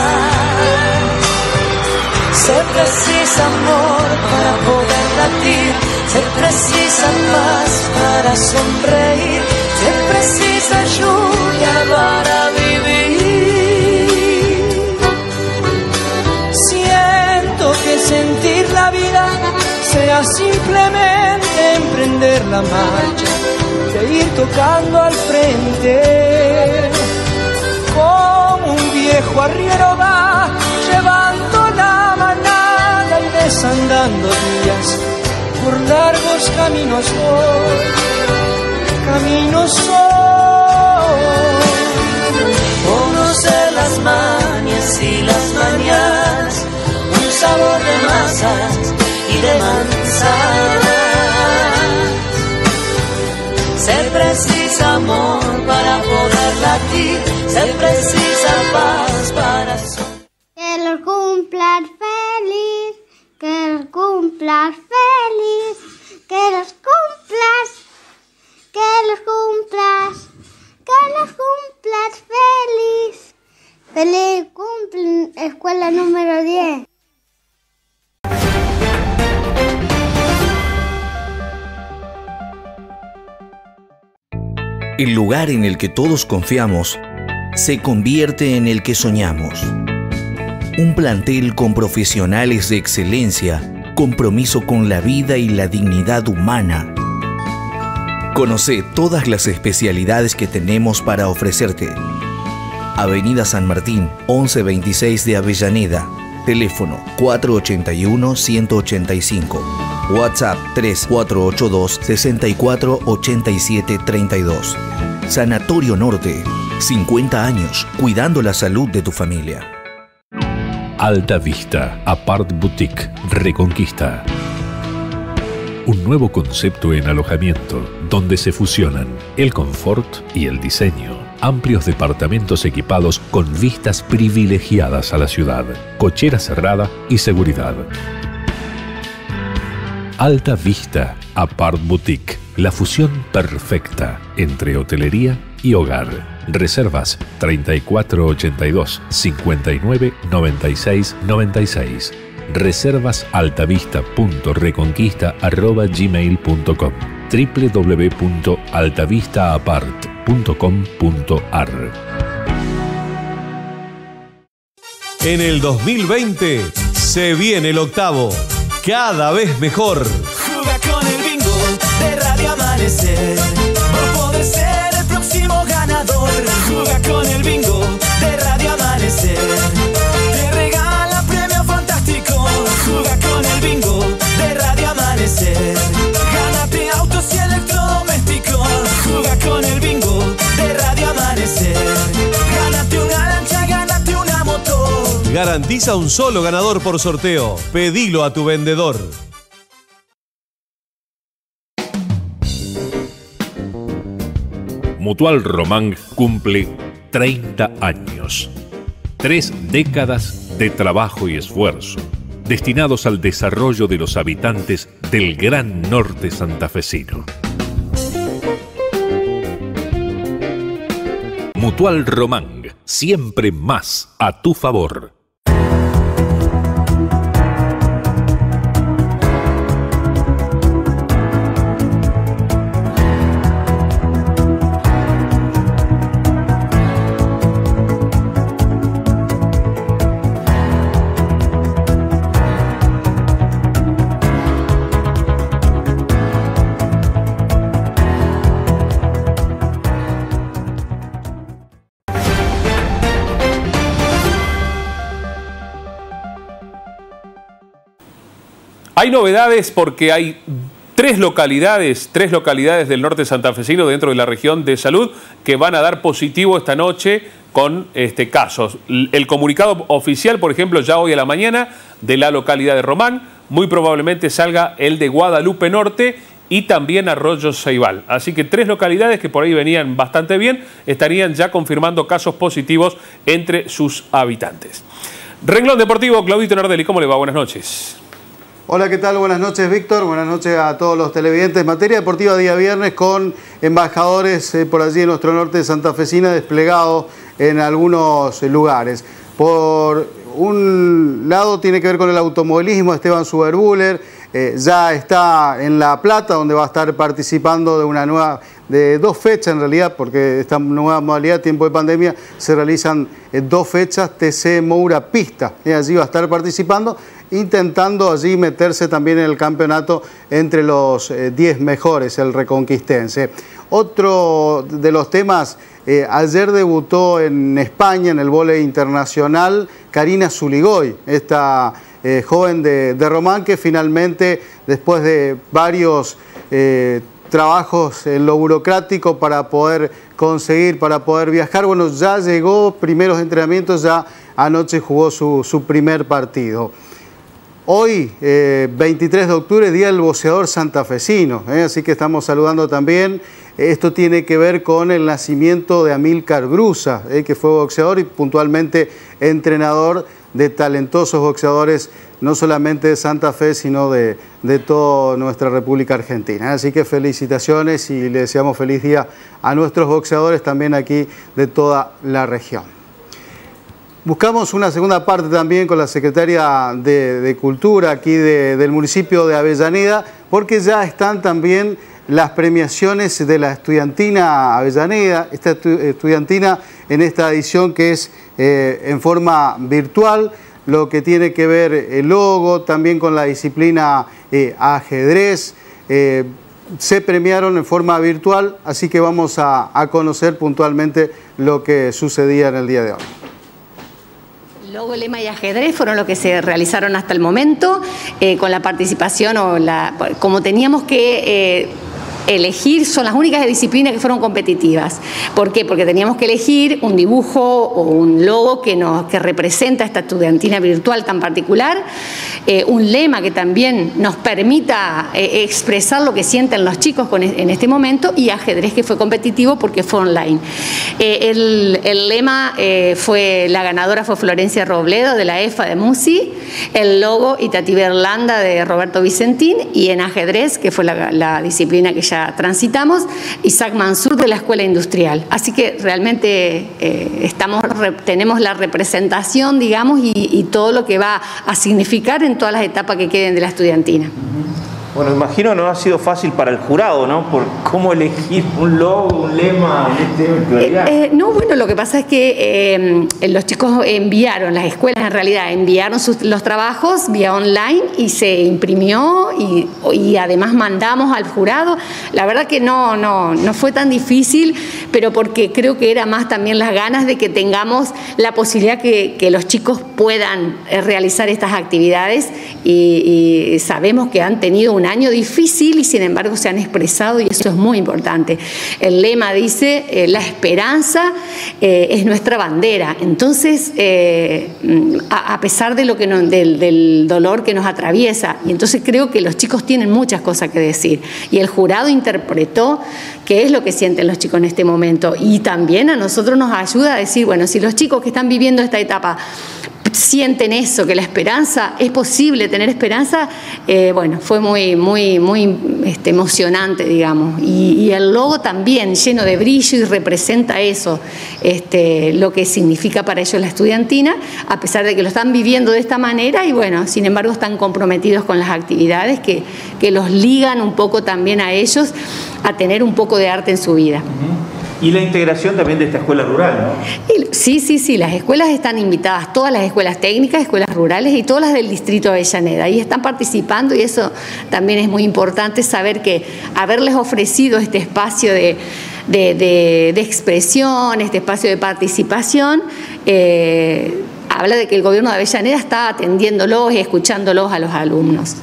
Se precisa amor para poder latir, se precisa paz para sonreír, se precisa lluvia para vivir. Siento que sentir la vida sea simplemente emprender la marcha, de ir tocando al frente, como un viejo arriero va llevando la manada y desandando días por largos caminos soy. Conocer las mañas y las mañanas, un sabor de masas y de manzanas. Se precisa amor para poder latir, se precisa paz para soñar. Que los cumplas feliz, que los cumplas feliz, que los cumplas, que los cumplas, que los cumplas feliz. Feliz cumple, escuela número 10. El lugar en el que todos confiamos se convierte en el que soñamos. Un plantel con profesionales de excelencia compromiso con la vida y la dignidad humana. Conoce todas las especialidades que tenemos para ofrecerte. Avenida San Martín, 1126 de Avellaneda. Teléfono 481-185. WhatsApp 3482-648732. Sanatorio Norte. 50 años cuidando la salud de tu familia. Alta Vista Apart Boutique Reconquista. Un nuevo concepto en alojamiento donde se fusionan el confort y el diseño. Amplios departamentos equipados con vistas privilegiadas a la ciudad, cochera cerrada y seguridad. Alta Vista Apart Boutique, la fusión perfecta entre hotelería y hogar. Reservas 3482 59 96 96. Reservas altavista.reconquista@gmail.com, www.altavistaapart.com.ar. En el 2020 se viene el octavo, cada vez mejor. Juega con el bingo de Radio Amanecer por poder ser el próximo ganador. Juega con el bingo de Radio Amanecer. Te regala premio fantástico. Juega con el bingo de Radio Amanecer. Gánate autos y electrodomésticos. Juega con el bingo de Radio Amanecer. Gánate una lancha, gánate una moto. Garantiza un solo ganador por sorteo. Pedilo a tu vendedor. Mutual Román cumple 30 años. 3 décadas de trabajo y esfuerzo, destinados al desarrollo de los habitantes del gran norte santafesino. Mutual Román, siempre más a tu favor. Hay novedades porque hay tres localidades del norte santafesino dentro de la región de salud que van a dar positivo esta noche con casos. El comunicado oficial, por ejemplo, ya hoy a la mañana de la localidad de Román, muy probablemente salga el de Guadalupe Norte y también Arroyo Ceibal. Así que 3 localidades que por ahí venían bastante bien estarían ya confirmando casos positivos entre sus habitantes. Renglón Deportivo, Claudito Nardelli, ¿cómo le va? Buenas noches. Hola, ¿qué tal? Buenas noches, Víctor. Buenas noches a todos los televidentes. Materia deportiva día viernes con embajadores por allí en nuestro norte santafesina desplegados en algunos lugares. Por un lado tiene que ver con el automovilismo. Esteban Suberbuller ya está en La Plata, donde va a estar participando de 2 fechas en realidad, porque esta nueva modalidad, tiempo de pandemia, se realizan 2 fechas, TC Moura Pista. Allí va a estar participando, intentando allí meterse también en el campeonato entre los 10 mejores, el reconquistense. Otro de los temas, ayer debutó en España en el vóley internacional Karina Zuligoy, esta joven de Román, que finalmente, después de varios trabajos en lo burocrático para poder conseguir, para poder viajar, bueno, ya llegó, primeros entrenamientos, ya anoche jugó su primer partido. Hoy, 23 de octubre, Día del Boxeador Santafesino, así que estamos saludando también. Esto tiene que ver con el nacimiento de Amílcar Brusa, que fue boxeador y puntualmente entrenador de talentosos boxeadores, no solamente de Santa Fe, sino de toda nuestra República Argentina. Así que felicitaciones y le deseamos feliz día a nuestros boxeadores también aquí de toda la región. Buscamos una segunda parte también con la secretaria de Cultura aquí del municipio de Avellaneda, porque ya están también las premiaciones de la estudiantina Avellaneda, esta estudiantina en esta edición que es en forma virtual. lo que tiene que ver el logo, también con la disciplina ajedrez. Se premiaron en forma virtual, así que vamos a conocer puntualmente lo que sucedía en el día de hoy. Logo, lema y ajedrez fueron lo que se realizaron hasta el momento, con la participación como teníamos que elegir, son las únicas disciplinas que fueron competitivas. ¿Por qué? Porque teníamos que elegir un dibujo o un logo que representa esta estudiantina virtual tan particular, un lema que también nos permita expresar lo que sienten los chicos en este momento, y ajedrez, que fue competitivo porque fue online. El lema la ganadora fue Florencia Robledo de la EFA de Musi, el logo Itati Berlanda de Roberto Vicentín, y en ajedrez, que fue la disciplina que ya transitamos, Isaac Mansur de la Escuela Industrial. Así que realmente tenemos la representación, digamos, y todo lo que va a significar en todas las etapas que queden de la estudiantina. Bueno, imagino no ha sido fácil para el jurado, ¿no? Por cómo elegir un logo, un lema en esta eventualidad. No, bueno, lo que pasa es que los chicos las escuelas en realidad enviaron los trabajos vía online y se imprimió y además mandamos al jurado. La verdad que no fue tan difícil, pero porque creo que era más también las ganas de que tengamos la posibilidad que los chicos puedan realizar estas actividades, y sabemos que han tenido un año difícil y sin embargo se han expresado, y eso es muy importante. El lema dice, la esperanza es nuestra bandera. Entonces, a pesar de del dolor que nos atraviesa, y entonces creo que los chicos tienen muchas cosas que decir, y el jurado interpretó qué es lo que sienten los chicos en este momento, y también a nosotros nos ayuda a decir, bueno, si los chicos que están viviendo esta etapa sienten eso, que la esperanza, es posible tener esperanza, bueno, fue muy emocionante, digamos. Y el logo también, lleno de brillo, y representa eso, lo que significa para ellos la estudiantina, a pesar de que lo están viviendo de esta manera, y bueno, sin embargo están comprometidos con las actividades que los ligan un poco también a ellos a tener un poco de arte en su vida. Y la integración también de esta escuela rural, ¿no? Sí, las escuelas están invitadas, todas las escuelas técnicas, escuelas rurales y todas las del distrito de Avellaneda, y están participando, y eso también es muy importante, saber que haberles ofrecido este espacio de expresión, este espacio de participación, habla de que el gobierno de Avellaneda está atendiéndolos y escuchándolos a los alumnos.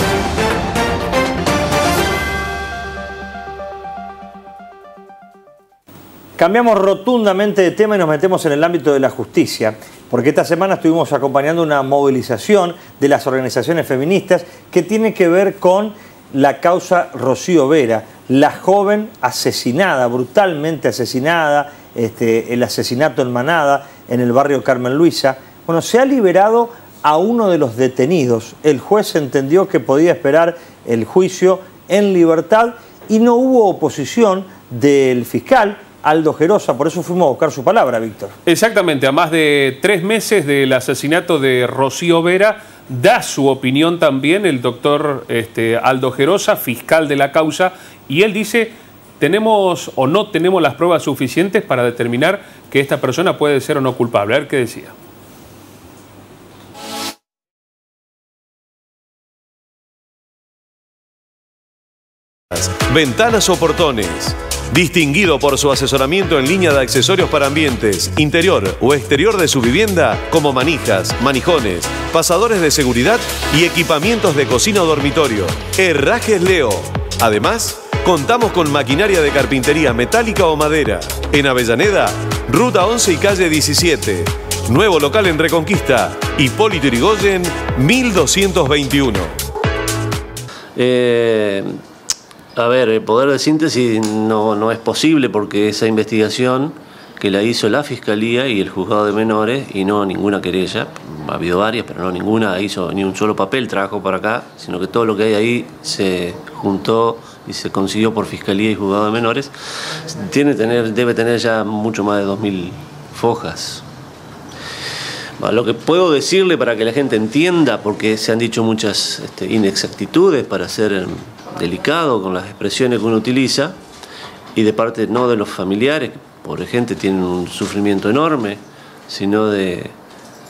Cambiamos rotundamente de tema y nos metemos en el ámbito de la justicia, porque esta semana estuvimos acompañando una movilización de las organizaciones feministas que tiene que ver con la causa Rocío Vera, la joven asesinada, brutalmente asesinada, el asesinato en manada en el barrio Carmen Luisa. Bueno, se ha liberado a uno de los detenidos. El juez entendió que podía esperar el juicio en libertad y no hubo oposición del fiscal Aldo Gerosa, por eso fuimos a buscar su palabra, Víctor. Exactamente, a más de 3 meses del asesinato de Rocío Vera, da su opinión también el doctor Aldo Gerosa, fiscal de la causa, y él dice, ¿tenemos o no tenemos las pruebas suficientes para determinar que esta persona puede ser o no culpable? A ver qué decía. Ventanas o portones. Distinguido por su asesoramiento en línea de accesorios para ambientes, interior o exterior de su vivienda, como manijas, manijones, pasadores de seguridad y equipamientos de cocina o dormitorio. Herrajes Leo. Además, contamos con maquinaria de carpintería metálica o madera. En Avellaneda, Ruta 11 y Calle 17. Nuevo local en Reconquista, Hipólito Yrigoyen, 1221. A ver, el poder de síntesis no es posible, porque esa investigación que la hizo la Fiscalía y el Juzgado de Menores, y no ninguna querella, ha habido varias, pero no ninguna hizo ni un solo papel, trabajó para acá, sino que todo lo que hay ahí se juntó y se consiguió por Fiscalía y Juzgado de Menores, debe tener ya mucho más de 2000 fojas. Lo que puedo decirle para que la gente entienda, porque se han dicho muchas inexactitudes para ser delicado con las expresiones que uno utiliza, y de parte no de los familiares, que pobre gente tienen un sufrimiento enorme, sino de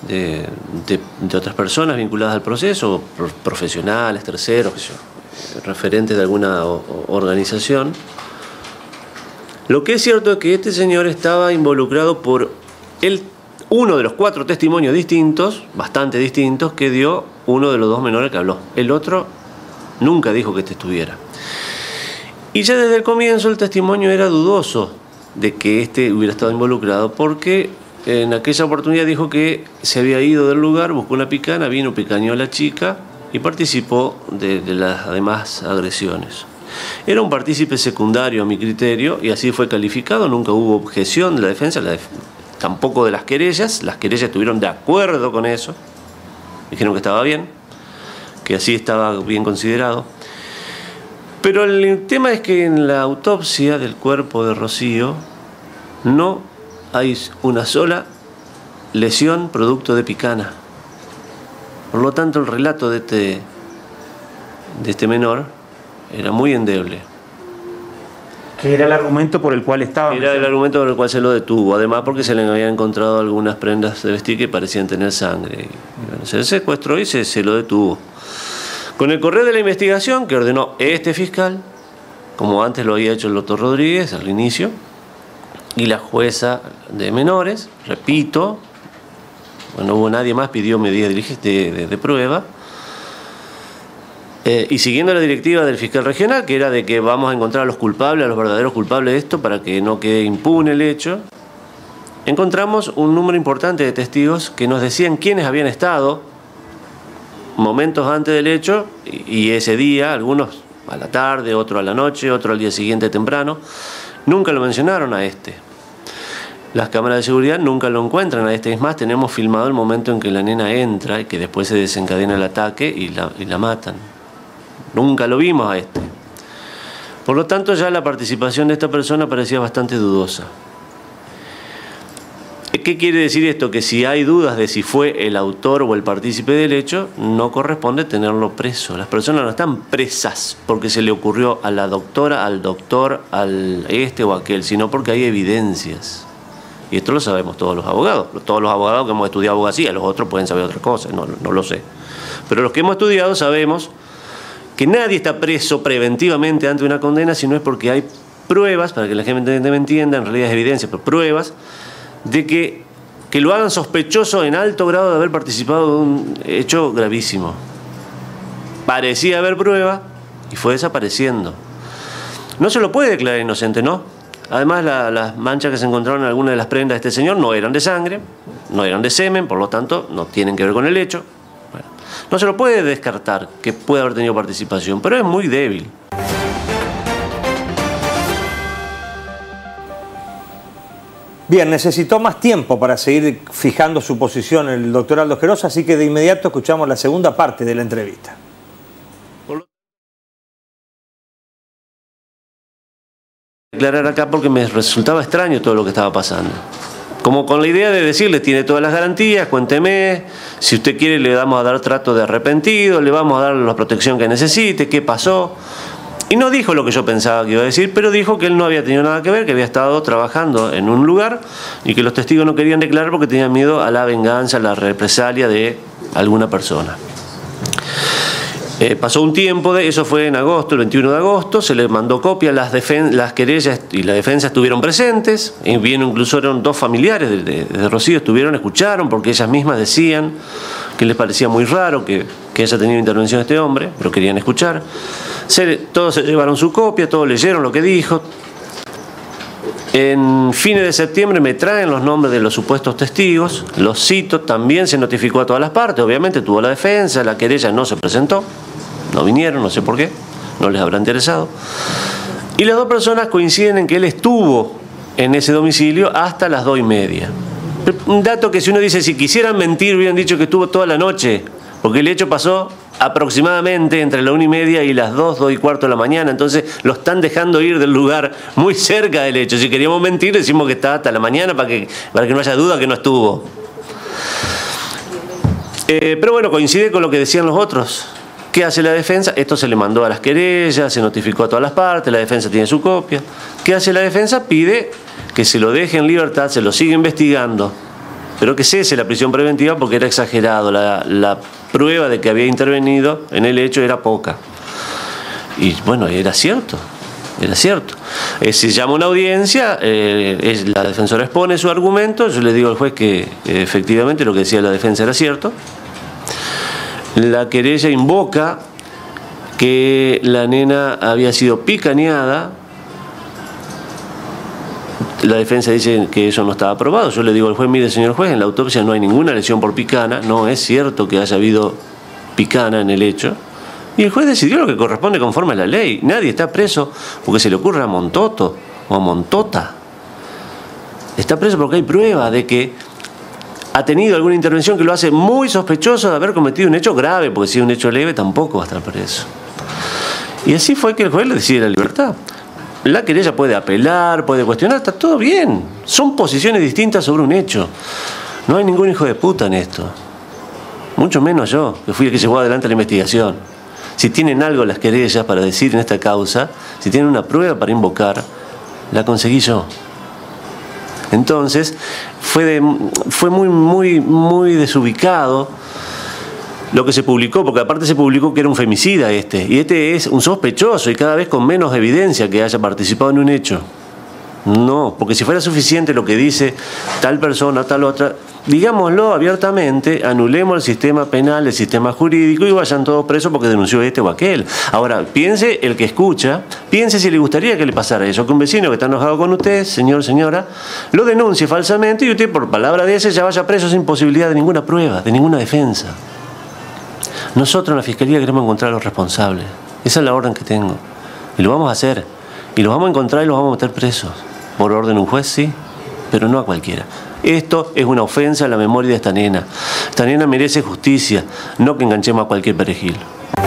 de otras personas vinculadas al proceso, profesionales, terceros, referentes de alguna organización. Lo que es cierto es que este señor estaba involucrado por uno de los 4 testimonios distintos, bastante distintos, que dio uno de los 2 menores que habló. El otro nunca dijo que estuviera. Y ya desde el comienzo el testimonio era dudoso de que este hubiera estado involucrado, porque en aquella oportunidad dijo que se había ido del lugar, buscó una picana, vino, picañó a la chica y participó de las demás agresiones. Era un partícipe secundario a mi criterio y así fue calificado, nunca hubo objeción de la defensa, tampoco de las querellas estuvieron de acuerdo con eso, dijeron que estaba bien, que así estaba bien considerado. Pero el tema es que en la autopsia del cuerpo de Rocío no hay una sola lesión producto de picana. Por lo tanto, el relato de este menor era muy endeble. Que era el argumento por el cual estaba. Era el argumento por el cual se lo detuvo. Además, porque se le habían encontrado algunas prendas de vestir que parecían tener sangre. Y bueno, se secuestró y se lo detuvo. Con el correr de la investigación que ordenó este fiscal, como antes lo había hecho el doctor Rodríguez al inicio, y la jueza de menores, repito, no hubo nadie más, pidió medidas de prueba, y siguiendo la directiva del fiscal regional, que era de que vamos a encontrar a los culpables, a los verdaderos culpables de esto, para que no quede impune el hecho, encontramos un número importante de testigos que nos decían quiénes habían estado momentos antes del hecho y ese día, algunos a la tarde, otro a la noche, otro al día siguiente temprano. Nunca lo mencionaron a este. Las cámaras de seguridad nunca lo encuentran a este. Es más, tenemos filmado el momento en que la nena entra y que después se desencadena el ataque y la matan. Nunca lo vimos a este. Por lo tanto, ya la participación de esta persona parecía bastante dudosa. ¿Qué quiere decir esto? Que si hay dudas de si fue el autor o el partícipe del hecho, no corresponde tenerlo preso. Las personas no están presas porque se le ocurrió a la doctora, al doctor, al este o aquel, sino porque hay evidencias. Y esto lo sabemos todos los abogados. Todos los abogados que hemos estudiado abogacía, los otros pueden saber otra cosa, no lo sé. Pero los que hemos estudiado sabemos que nadie está preso preventivamente ante una condena si no es porque hay pruebas, para que la gente me entienda, en realidad es evidencia, pero pruebas de que lo hagan sospechoso en alto grado de haber participado de un hecho gravísimo. Parecía haber prueba y fue desapareciendo. No se lo puede declarar inocente, ¿no? Además, las manchas que se encontraron en alguna de las prendas de este señor no eran de sangre, no eran de semen, por lo tanto, no tienen que ver con el hecho. Bueno, no se lo puede descartar que pueda haber tenido participación, pero es muy débil. Bien, necesitó más tiempo para seguir fijando su posición el doctor Aldo Gerosa, así que de inmediato escuchamos la segunda parte de la entrevista. Declarar acá porque me resultaba extraño todo lo que estaba pasando. Como con la idea de decirle, tiene todas las garantías, cuénteme, si usted quiere le vamos a dar trato de arrepentido, le vamos a dar la protección que necesite, qué pasó. Y no dijo lo que yo pensaba que iba a decir, pero dijo que él no había tenido nada que ver, que había estado trabajando en un lugar y que los testigos no querían declarar porque tenían miedo a la venganza, a la represalia de alguna persona. Pasó un tiempo, eso fue en agosto, el 21 de agosto, se le mandó copia, las querellas y la defensa estuvieron presentes, y bien incluso eran 2 familiares de Rocío, escucharon, porque ellas mismas decían que les parecía muy raro que haya tenido intervención este hombre, pero querían escuchar. Todos se llevaron su copia, todos leyeron lo que dijo. En fines de septiembre me traen los nombres de los supuestos testigos, los cito, también se notificó a todas las partes, obviamente tuvo la defensa, la querella no se presentó, no vinieron, no sé por qué, no les habrá interesado. Y las 2 personas coinciden en que él estuvo en ese domicilio hasta las 2:30. Un dato que si uno dice, si quisieran mentir, hubieran dicho que estuvo toda la noche, porque el hecho pasó aproximadamente entre la 1:30 y las 2:15 de la mañana, entonces lo están dejando ir del lugar muy cerca del hecho. Si queríamos mentir, decimos que está hasta la mañana para que no haya duda que no estuvo. Pero bueno, coincide con lo que decían los otros. ¿Qué hace la defensa? Esto se le mandó a las querellas, se notificó a todas las partes, la defensa tiene su copia. ¿Qué hace la defensa? Pide que se lo deje en libertad, se lo sigue investigando pero que cese la prisión preventiva porque era exagerado. La prueba de que había intervenido en el hecho era poca. Y bueno, era cierto. Era cierto. Se llama una audiencia, la defensora expone su argumento, yo le digo al juez que efectivamente lo que decía la defensa era cierto. La querella invoca que la nena había sido picaneada. La defensa dice que eso no estaba aprobado. Yo le digo al juez, mire señor juez, en la autopsia no hay ninguna lesión por picana, no es cierto que haya habido picana en el hecho. Y el juez decidió lo que corresponde conforme a la ley. Nadie está preso porque se le ocurre a Montoto o a Montota. Está preso porque hay prueba de que ha tenido alguna intervención que lo hace muy sospechoso de haber cometido un hecho grave, porque si es un hecho leve tampoco va a estar preso. Y así fue que el juez le decide la libertad. La querella puede apelar, puede cuestionar, está todo bien. Son posiciones distintas sobre un hecho. No hay ningún hijo de puta en esto. Mucho menos yo, que fui el que llevó adelante la investigación. Si tienen algo las querellas para decir en esta causa, si tienen una prueba para invocar, la conseguí yo. Entonces, fue muy desubicado lo que se publicó, porque aparte se publicó que era un femicida y este es un sospechoso y cada vez con menos evidencia que haya participado en un hecho. No, porque si fuera suficiente lo que dice tal persona, tal otra, digámoslo abiertamente, anulemos el sistema penal, el sistema jurídico y vayan todos presos porque denunció este o aquel. Ahora, piense el que escucha, piense si le gustaría que le pasara eso, que un vecino que está enojado con usted, señor, señora, lo denuncie falsamente y usted por palabra de ese ya vaya preso sin posibilidad de ninguna prueba, de ninguna defensa. Nosotros en la Fiscalía queremos encontrar a los responsables. Esa es la orden que tengo. Y lo vamos a hacer. Y los vamos a encontrar y los vamos a meter presos. Por orden de un juez, sí, pero no a cualquiera. Esto es una ofensa a la memoria de esta nena. Esta nena merece justicia, no que enganchemos a cualquier perejil.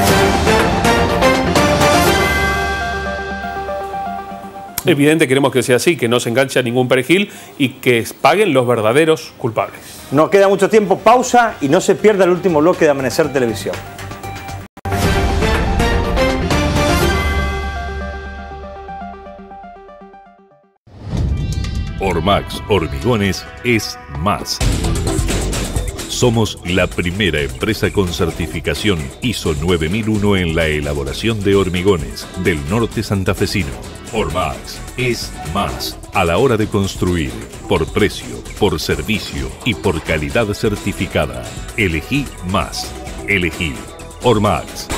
Evidente, queremos que sea así, que no se enganche a ningún perejil y que paguen los verdaderos culpables. No queda mucho tiempo, pausa y no se pierda el último bloque de Amanecer Televisión. Ormax Hormigones es más. Somos la primera empresa con certificación ISO 9001 en la elaboración de hormigones del norte santafesino. Ormax es más a la hora de construir, por precio, por servicio y por calidad certificada. Elegí más. Elegí Ormax.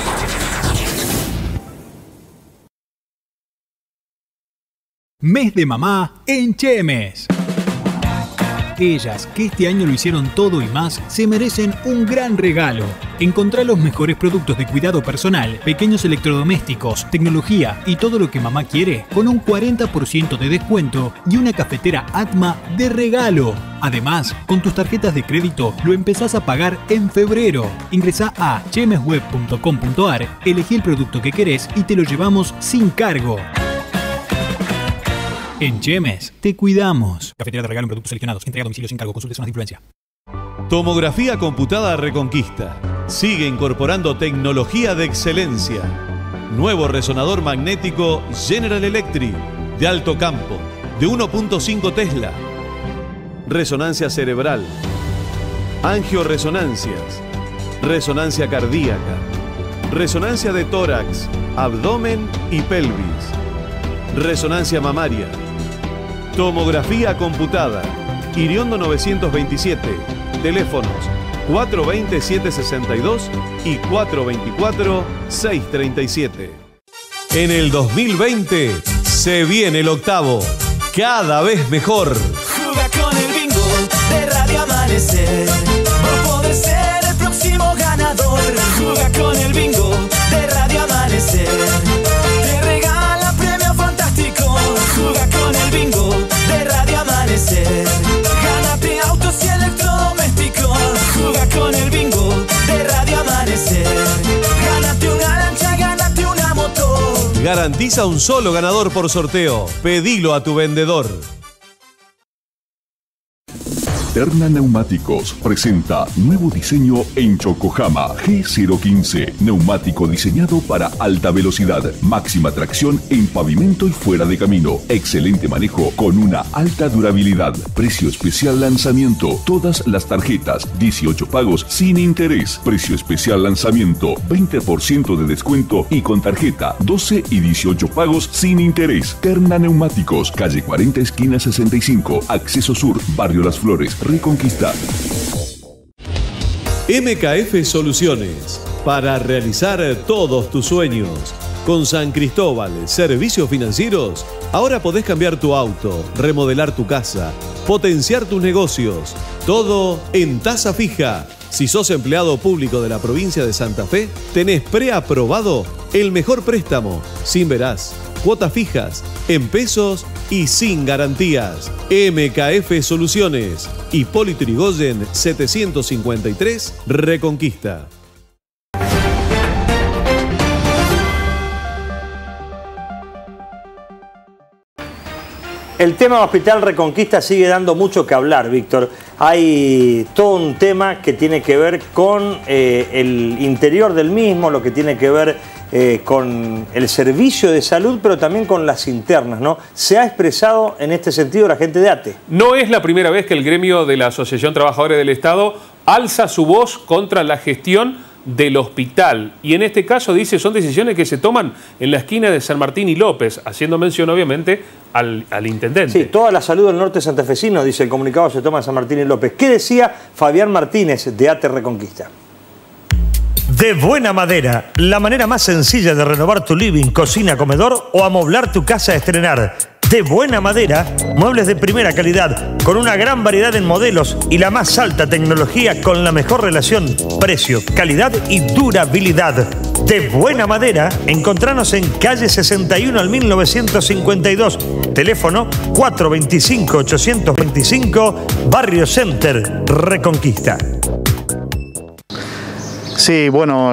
Mes de mamá en Chemes. Ellas, que este año lo hicieron todo y más, se merecen un gran regalo. Encontrá los mejores productos de cuidado personal, pequeños electrodomésticos, tecnología y todo lo que mamá quiere con un 40% de descuento y una cafetera Atma de regalo. Además, con tus tarjetas de crédito lo empezás a pagar en febrero. Ingresá a chemesweb.com.ar, elegí el producto que querés y te lo llevamos sin cargo. En Chemes, te cuidamos. Cafetera de regalo en productos seleccionados. Entrega a domicilio sin cargo. Consulte zonas de influencia. Tomografía computada Reconquista. Sigue incorporando tecnología de excelencia. Nuevo resonador magnético General Electric. De alto campo. De 1.5 Tesla. Resonancia cerebral. Angioresonancias. Resonancia cardíaca. Resonancia de tórax, abdomen y pelvis. Resonancia mamaria. Tomografía computada. Iriondo 927. Teléfonos 420-762 y 424-637. En el 2020 se viene el octavo. Cada vez mejor. Juega con el bingo de Radio Amanecer. Por poder ser el próximo ganador. Juega con el bingo de Radio Amanecer. Te regala premio fantástico. Juega con el bingo de Radio Amanecer. Gánate autos y electrodomésticos. Juega con el bingo de Radio Amanecer. Gánate una lancha, gánate una moto. Garantiza un solo ganador por sorteo. Pedilo a tu vendedor. Terna Neumáticos presenta nuevo diseño en Yokohama G015. Neumático diseñado para alta velocidad, máxima tracción en pavimento y fuera de camino. Excelente manejo con una alta durabilidad. Precio especial lanzamiento. Todas las tarjetas, 18 pagos sin interés. Precio especial lanzamiento, 20% de descuento y con tarjeta, 12 y 18 pagos sin interés. Terna Neumáticos, calle 40, esquina 65, Acceso Sur, Barrio Las Flores, Reconquista. MKF Soluciones, para realizar todos tus sueños. Con San Cristóbal Servicios Financieros, ahora podés cambiar tu auto, remodelar tu casa, potenciar tus negocios, todo en tasa fija. Si sos empleado público de la provincia de Santa Fe, tenés preaprobado el mejor préstamo, sin verás, cuotas fijas, en pesos y sin garantías. MKF Soluciones, Hipólito Yrigoyen 753, Reconquista. El tema Hospital Reconquista sigue dando mucho que hablar, Víctor. Hay todo un tema que tiene que ver con el interior del mismo, lo que tiene que ver con el servicio de salud, pero también con las internas, ¿no? ¿Se ha expresado en este sentido la gente de ATE? No es la primera vez que el gremio de la Asociación Trabajadores del Estado alza su voz contra la gestión del hospital. Y en este caso dice, son decisiones que se toman en la esquina de San Martín y López, haciendo mención obviamente al intendente. Sí, toda la salud del norte santafesino, dice el comunicado, se toma en San Martín y López. ¿Qué decía Fabián Martínez de ATE Reconquista? De Buena Madera, la manera más sencilla de renovar tu living, cocina, comedor o amoblar tu casa a estrenar. De Buena Madera, muebles de primera calidad, con una gran variedad en modelos y la más alta tecnología con la mejor relación precio, calidad y durabilidad. De Buena Madera, encontranos en calle 61 al 1952, teléfono 425-825, Barrio Center, Reconquista. Sí, bueno,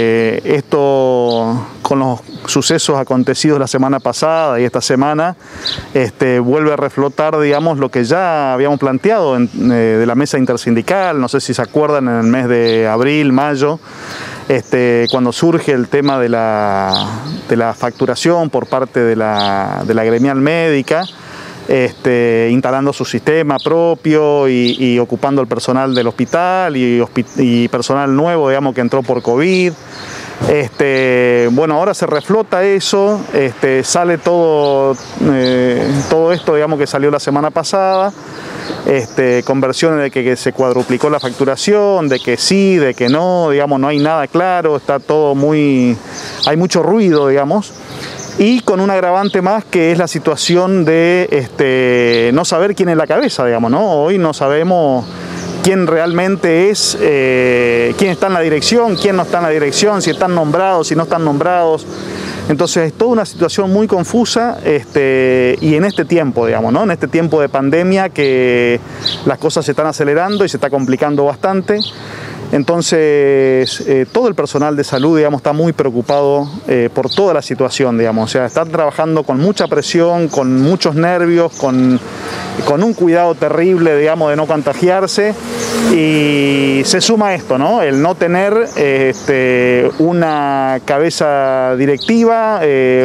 esto con los sucesos acontecidos la semana pasada y esta semana vuelve a reflotar, digamos, lo que ya habíamos planteado de la mesa intersindical. No sé si se acuerdan, en el mes de abril, mayo, cuando surge el tema de la facturación por parte de la gremial médica, instalando su sistema propio y ocupando el personal del hospital y personal nuevo, digamos, que entró por COVID. Bueno, ahora se reflota eso, sale todo esto, digamos, que salió la semana pasada, con versiones de que se cuadruplicó la facturación, de que sí, de que no, digamos, no hay nada claro, está todo hay mucho ruido, digamos. Y con un agravante más, que es la situación de no saber quién es la cabeza, digamos, ¿no? Hoy no sabemos quién realmente es, quién está en la dirección, quién no está en la dirección, si están nombrados, si no están nombrados. Entonces es toda una situación muy confusa y en este tiempo, digamos, ¿no? En este tiempo de pandemia, que las cosas se están acelerando y se está complicando bastante. Entonces, todo el personal de salud, digamos, está muy preocupado por toda la situación, digamos. O sea, están trabajando con mucha presión, con muchos nervios, con un cuidado terrible, digamos, de no contagiarse. Y se suma esto, ¿no? El no tener una cabeza directiva,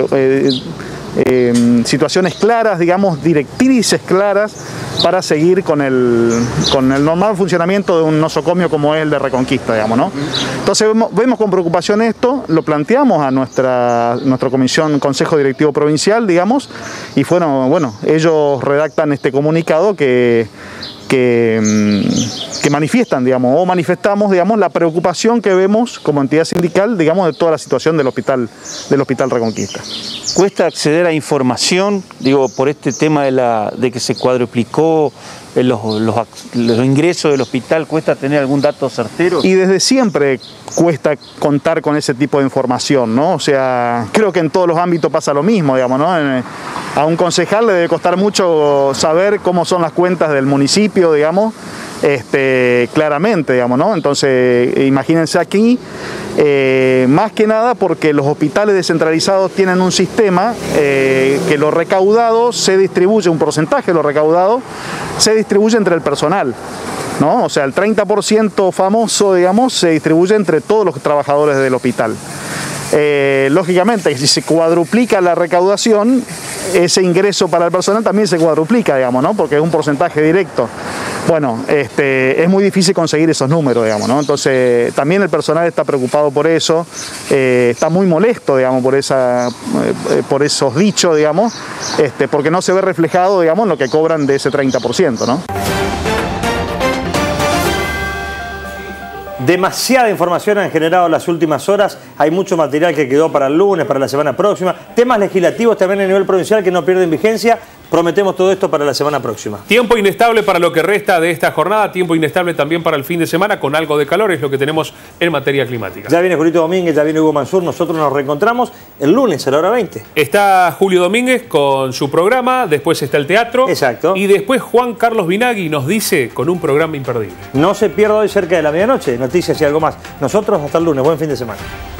situaciones claras, digamos, directrices claras para seguir con el normal funcionamiento de un nosocomio como es el de Reconquista, digamos, ¿no? Entonces vemos con preocupación esto, lo planteamos a nuestra comisión, Consejo Directivo Provincial, digamos, y bueno, ellos redactan este comunicado que manifiestan, digamos, o manifestamos, digamos, la preocupación que vemos como entidad sindical, digamos, de toda la situación del hospital Reconquista. ¿Cuesta acceder a información, digo, por este tema de que se cuadruplicó los ingresos del hospital? ¿Cuesta tener algún dato certero? Y desde siempre cuesta contar con ese tipo de información, ¿no? O sea, creo que en todos los ámbitos pasa lo mismo, digamos, ¿no? A un concejal le debe costar mucho saber cómo son las cuentas del municipio, digamos, claramente, digamos, ¿no? Entonces, imagínense aquí, más que nada porque los hospitales descentralizados tienen un sistema que lo recaudado se distribuye, un porcentaje de lo recaudado se distribuye entre el personal, ¿no? O sea, el 30% famoso, digamos, se distribuye entre todos los trabajadores del hospital. Lógicamente, si se cuadruplica la recaudación, ese ingreso para el personal también se cuadruplica, digamos, ¿no? Porque es un porcentaje directo. Bueno, es muy difícil conseguir esos números, digamos, ¿no? Entonces, también el personal está preocupado por eso, está muy molesto, digamos, por esos dichos, digamos, porque no se ve reflejado, digamos, lo que cobran de ese 30%, ¿no? Demasiada información han generado las últimas horas. Hay mucho material que quedó para el lunes, para la semana próxima. Temas legislativos también a nivel provincial que no pierden vigencia. Prometemos todo esto para la semana próxima. Tiempo inestable para lo que resta de esta jornada, tiempo inestable también para el fin de semana, con algo de calor, es lo que tenemos en materia climática. Ya viene Julito Domínguez, ya viene Hugo Mansur, nosotros nos reencontramos el lunes a la hora 20. Está Julio Domínguez con su programa, después está el teatro. Exacto. Y después Juan Carlos Vinagui nos dice con un programa imperdible. No se pierda hoy cerca de la medianoche, noticias y algo más. Nosotros hasta el lunes, buen fin de semana.